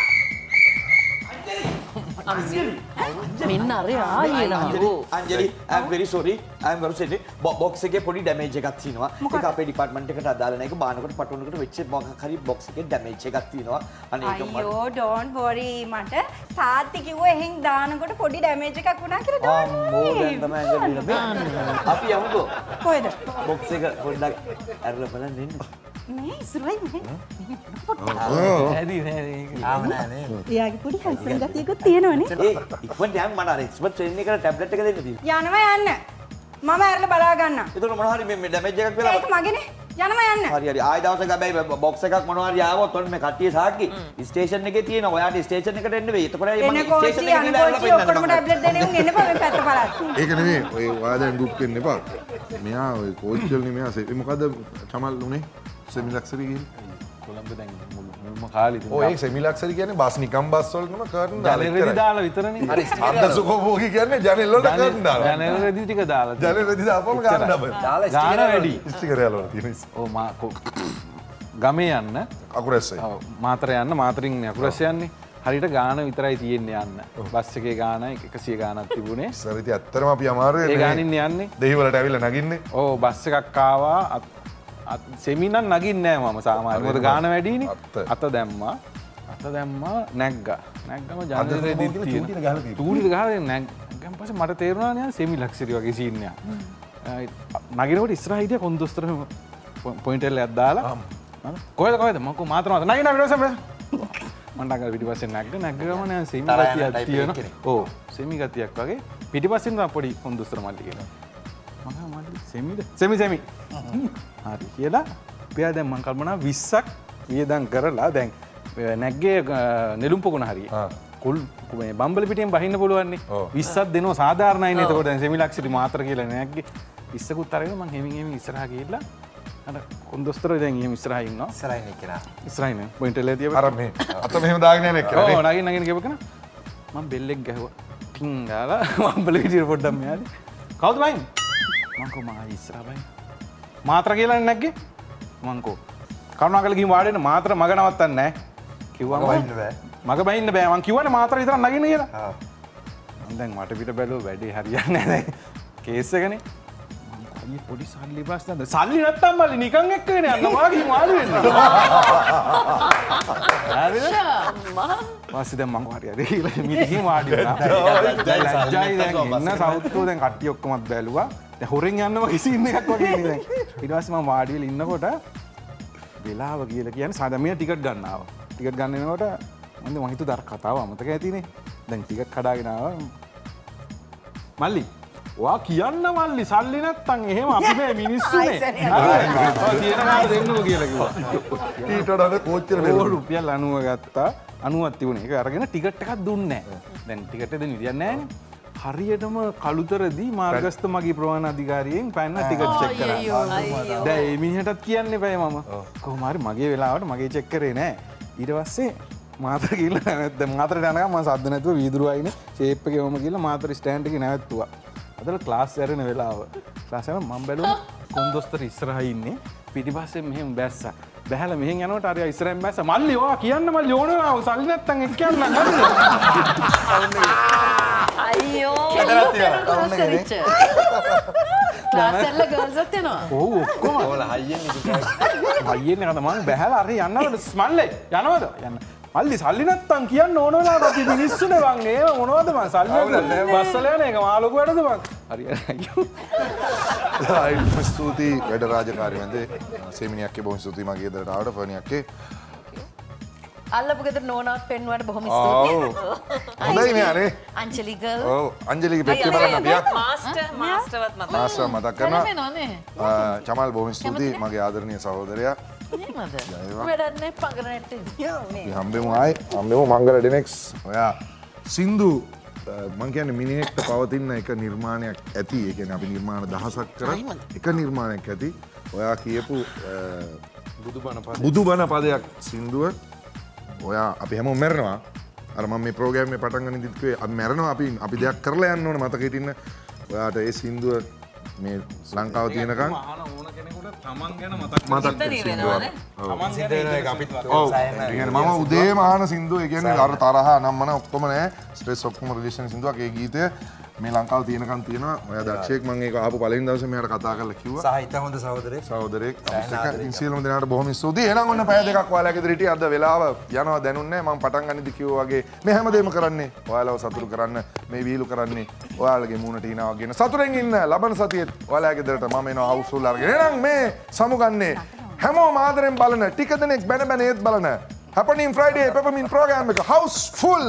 මෙන්න අර ආයේ no Anjali I am very sorry I am very sorry box එකේ පොඩි ඩැමේජ් එකක් තියෙනවා ඒක අපේ ඩිපාර්ට්මන්ට් එකට අදාළ නැහැ ඒක බානකොට පටවනකොට වෙච්ච මොකක් හරි බොක්ස් එකේ ඩැමේජ් එකක් තියෙනවා අනේ ඒක මට අයියෝ don't worry මට තාත්ති කිව්වා එහෙන් දානකොට පොඩි ඩැමේජ් එකක් වුණා කියලා දාන්න අම්මෝ දැන් තමයි අංජලි අපි යමුකෝ කොහෙද බොක්ස් එක පොඩ්ඩක් අරලා බලන්න එන්න මේ ඉස්සරහින් මේ ඇදි නෑ ආම නෑ නේ එයාගේ පොඩි හැන්සම් ගතියකුත් තියෙනවනේ ඒ ඉක්මනට යන්න මට අර එක්ස්පර්ට් ට්‍රේනින් එකට ටැබ්ලට් එක දෙන්න තියෙනවා යනවා යන්න මම ඇරලා බලා ගන්නම් ඒතකොට මොනවා හරි මේ ඩැමේජ් එකක් වෙලා ඒක මගේනේ යනවා යන්න හරි හරි ආය දවසක හැබැයි බොක්ස් එකක් මොනවා හරි ආවොත් ඔන්න මේ කට්ටිය සාක්කි ස්ටේෂන් එකේ තියෙනවා ඔයාට ස්ටේෂන් එකට එන්න වෙයි එතකොට මම ස්ටේෂන් එකේ ගිහලා ඇරලා පෙන්නන්න ඔක්කොම ටැබ්ලට් දෙන්නේ උන් එන්න බෑ මේ පැත්ත බලන්න ඒක නෙමෙයි ඔය ඔයා දැන් දුක් වෙන්න එපා මෙයා ඔය කෝච් වලනේ මෙයා මොකද චමල් උනේ සෙමිලක්සරි ගිහින් කොළඹ දැන් මුල්ම කාලේ ඉතින් ඔය ඒ සෙමිලක්සරි කියන්නේ බස් නිකම් බස් වලටම කර්න් දාලා ජනෙල් රෙදි දාලා විතරනේ හරි අර්ධ සුඛෝභෝගී කියන්නේ ජනෙල් වලට කර්න් දාලා ජනෙල් රෙදි ටික දාලා ජනෙල් රෙදි දාපුවම ගන්න ඩබල් දාලා ස්ටිකර් වැඩි ස්ටිකර් වල තියෙන ඔව් මා ගමේ යන්න අකුරැස්සේ ඔව් මාතර යන්න මාතරින් අකුරැස්සේ යන්නේ හරියට ගාන විතරයි තියෙන්නේ යන්න බස් එකේ ගාන එකසිය ගානක් තිබුණේ සර් ඉතින් ඇත්තටම අපි අමාරුවේ ඒ ගානින් යන්නේ දෙහි වලට ඇවිල්ලා නගින්නේ ඔව් බස් එකක් ආවා සෙමිනන් නගින්නේ නෑ මම සාමාන්‍යයෙන් මොකද ගාන වැඩිනේ අත දැම්මා අත දැම්මා නැග්ගා නැග්ගම ජනෙල් රෙදි චූටිට ගහලා තියෙනවා චූටිට ගහලා නැග්ගන් පස්සේ මට තේරුණා නේ සෙමි ලක්ෂරි වගේ සීන් එකක් නගිනකොට ඉස්සරහ හිටිය කොන්දොස්තර පොයින්ටර් එකක් දාලා කොහෙද කොහෙද මම කො මාතර මාතර නගින පිටවසම මම ඩංගල් පිටිපස්සේ නැග්ග නැග්ග ගමන සෙමි ගතියක් තියෙනවා ඔව් සෙමි ගතියක් වගේ පිටිපස්සෙන් තමයි පොඩි කොන්දොස්තර මල්ලි කියලා මම මල්ලි සෙමිද සෙමි සෙමි හරි කියලා පියා දැන් මං කල්පනා විස්සක් වියදම් කරලා දැන් නැග්ගේ නෙළුම් පොකුණ හරිය කුල් මේ බම්බල පිටියෙන් බහින්න පුළුවන් නේ විස්සක් දෙනවා සාධාරණයි නේ එතකොට දැන් සෙමි ලක්ෂරි මාතර කියලා නැග්ගේ විස්සකුත් අරගෙන මං හෙමින් හෙමින් ඉස්සරහා ගිහිල්ලා අර කොන්දොස්තර දැන් එහෙම ඉස්සරහින් ඉන්නවා. ඉස්සරහින් එක්කෙනා. ඉස්සරහින් පොයින්ට් එකේ තියපු. අර මේ අත මෙහෙම දාගෙන යන එක්කනේ. ඔව් නගින් නගින් කියපු කෙනා. මම බෙල් එක ගැහුවා. ටින් ගාලා මම බල විදියට පොඩ්ඩක් මෙයාලි. කවුද බයින්? මං කෝ මා ඉස්සරහ බයින්. මාත්‍ර කියලා නැග්ගේ. මං කෝ කරුණාකරලා ගිහින් වාඩි වෙන්න මාත්‍ර මග නවත්තන්නේ නැහැ. කිව්වම බයින්න බෑ. මග බයින්න බෑ. මං කිව්වනේ මාත්‍ර විතරක් නගින්න කියලා. ආ. මං දැන් මට පිට බැලුවා වැඩේ හරියන්නේ නැහැ දැන්. කේස් එකනේ. අයියේ පොඩි සල්ලි ප්‍රශ්නද? සල්ලි නැත්තම් මල්ලි නිකන් එක්කගෙන යන්න වාගේ වාඩි වෙන්න. හරිද? අම්මා. වාසි දැන් මං හරි හරි කියලා මිටින් වාඩි වුණා. ලැජ්ජයි දැන් ඉන්න සවුත්තු දැන් කට්ටිය ඔක්කොමත් බැලුවා. දැන් හොරෙන් යන්න වගේ සීන් එකක් වගේ නේ දැන්. ඊට පස්සේ මම වාඩි වෙලා ඉන්නකොට වෙලාව කියලා කියන්නේ සාදමිය ටිකට් ගන්න ආවා. ටිකට් ගන්න එනකොට මම මං හිතුවා දර කතාව අමතක ඇතිනේ. දැන් ටිකට් කඩාගෙන ආවා. මල්ලි ඔයා කියන්න මල්ලි සල්ලි නැත්තම් එහෙම අපි මේ මිනිස්සුනේ. ඔය තියෙන කාලේ දෙන්නකෝ කියලා කිව්වා. ඊට වඩා කෝච්චියට බෙල්ල රුපියල් අනූව ගත්තා. අනූවක් තිබුණේ. ඒක අරගෙන ටිකට් එකක් දුන්නේ නැහැ. දැන් ටිකට් එක දෙන්න විදියක් නැහැනේ. හරියටම කළුතරදී මාර්ගස්ත මගේ ප්‍රවාහන අධිකාරියෙන් පැන්න ටිකට් චෙක් කරා. දැන් මේ මිනිහටත් කියන්න එපා මම. කොහොම හරි මගේ වෙලාවට මගේ චෙක් කරේ නැහැ. ඊට පස්සේ මාතර ගිහලා නැත්නම් මාතරට යනකම් මම සද්ද නැතුව වීදුරු ආයිනේ ෂේප් එකේ වම ගිහලා මාතර ස්ටෑන්ඩ් එකේ නැවැත්තුවා. අදල ක්ලාස් ඇරෙන වෙලාව. ක්ලාස් එකේ මම බැලුවා කොන්දොස්තර ඉස්සරහා ඉන්නේ. පිටිපස්සේ මෙහෙම බැස්සා. බැහැලා මෙහෙන් යනකොට අර ඉස්සරහින් බැස්සා. මල්ලි ඔයා කියන්න මල්ලි ඕනවා සල්ලි නැත්තම් එක්ක යන්න නේද? අයියෝ. ක්ලාස් එකේ ගර්ල්ස්ත් එනවා. ඔව් ඔක්කොම. ඕලා හයියෙන් ඉතින්. හයියෙන් නේද මම බැහැලා අර යන්නවද මල්ලි යනවද? යන්න. මල්ලි සල්ලි නැත්තම් කියන්න ඕන වෙලාවට අපි මිනිස්සුනේ මං ඒව මොනවද මං සල්ලි නැත්තම් බස්සල යන එක මා ලොකු වැඩද මං හරි හරි ස්තුතියි වැඩ රාජකාරී වෙන්දේ සෙමිනියක්ගේ බොහොම ස්තුතියි මගේ ගෙදරට ආවට ෆර්නියක්ගේ අල්ලපු ගෙදර නෝනාත් පෙන්නුවට බොහොම ස්තුතියි හොඳයි නේ අනේ අංජලි ගර්ල් ඔව් අංජලිගේ පෙට්ටිය බලන්න අපි මාස්ටර් මාස්ටර්වත් මතක මාස්ටර් මතක් කරනවා චමල් බොහොම ස්තුතියි මගේ ආදරණීය සහෝදරයා වැඩන්නේ පගරනට හම්බෙමු ආයි හම්බෙමු මංගල ඩෙනෙක්ස් ඔයා සින්දු මං කියන්නේ මිනිහෙක්ට පවතින එක නිර්මාණයක් ඇති ඒ කියන්නේ අපි නිර්මාණ දහසක් කරා එක නිර්මාණයක් ඇති ඔයා කියපු බුදුබණ පදයක් බුදුබණ පදයක් සින්දුව ඔයා අපි හැමෝම මැරෙනවා අර මම මේ ප්‍රෝග්‍රෑම් එක පටන් ගන්න ඉදිත් කිව්වේ අපි මැරෙනවා අපි අපි දෙයක් කරලා යන්න ඕන මතක හිටින්න ඔයාට ඒ සින්දුව මේ ලංකාව තියෙනකන් තමන් ගැන මතක් මම උදේම අහන සින්දුව ඒ කියන්නේ අර තරහ නම්මන ඔක්කොම නෑ ස්ට්‍රෙස් ඔක්කොම රිලීස් වෙන සින්දුවක් ඒ ගීතය මේ ලංකාව තියෙනකන් තියෙනවා ඔයා දක්ෂයෙක් මම ඒක ආපු පළවෙනි දවසේ මෙයාට කතා කරලා කිව්වා සාහිත හොඳ සහෝදරයෙක් සහෝදරයෙක් ඉතින් සියලුම දෙනාට බොහොම ස්තුතියි එහෙනම් ඔන්න පැය දෙකක් ඔයාලා ගෙදර හිටියේ අද වෙලාව යනවා දැනුන්නේ මම පටන් ගන්නදි කිව්වා වගේ මේ හැමදේම කරන්නේ ඔයාලව සතුටු කරන්න මේ වීලු කරන්නේ ඔයාලගේ මූණට hinaව ගෙන සතුටෙන් ඉන්න ලබන සතියේ ඔයාලා ගෙදරට මම එනවා හවුස් ෆුල් අරගෙන එහෙනම් මේ සමුගන්නේ හැමෝම ආදරෙන් බලන ටික දෙනෙක් බැන බැන ඒත් බලන Happening Friday Peppermint program එක house full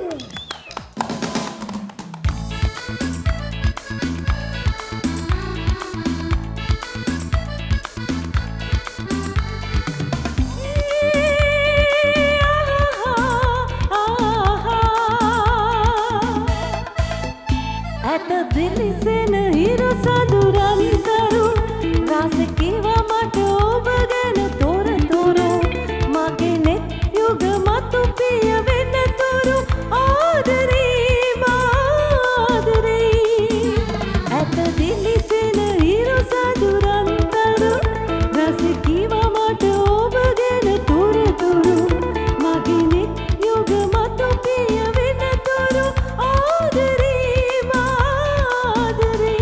දිලිසෙන හිරු සදුරන් තරු රස කිවා මට ඔබ ගැන තොර තොර මගේ නෙත් යුග මතු පිය වෙන තුරු ආදරේ මාදරේ ඇත දිලිසෙන හිරු සදුරන් තරු රස කිවා මට ඔබ ගැන තොර තොර මගේ නෙත් යුග මතු පිය වෙන තුරු ආදරේ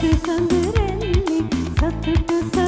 රාත්‍රී සඳරෙන්නේ සතුට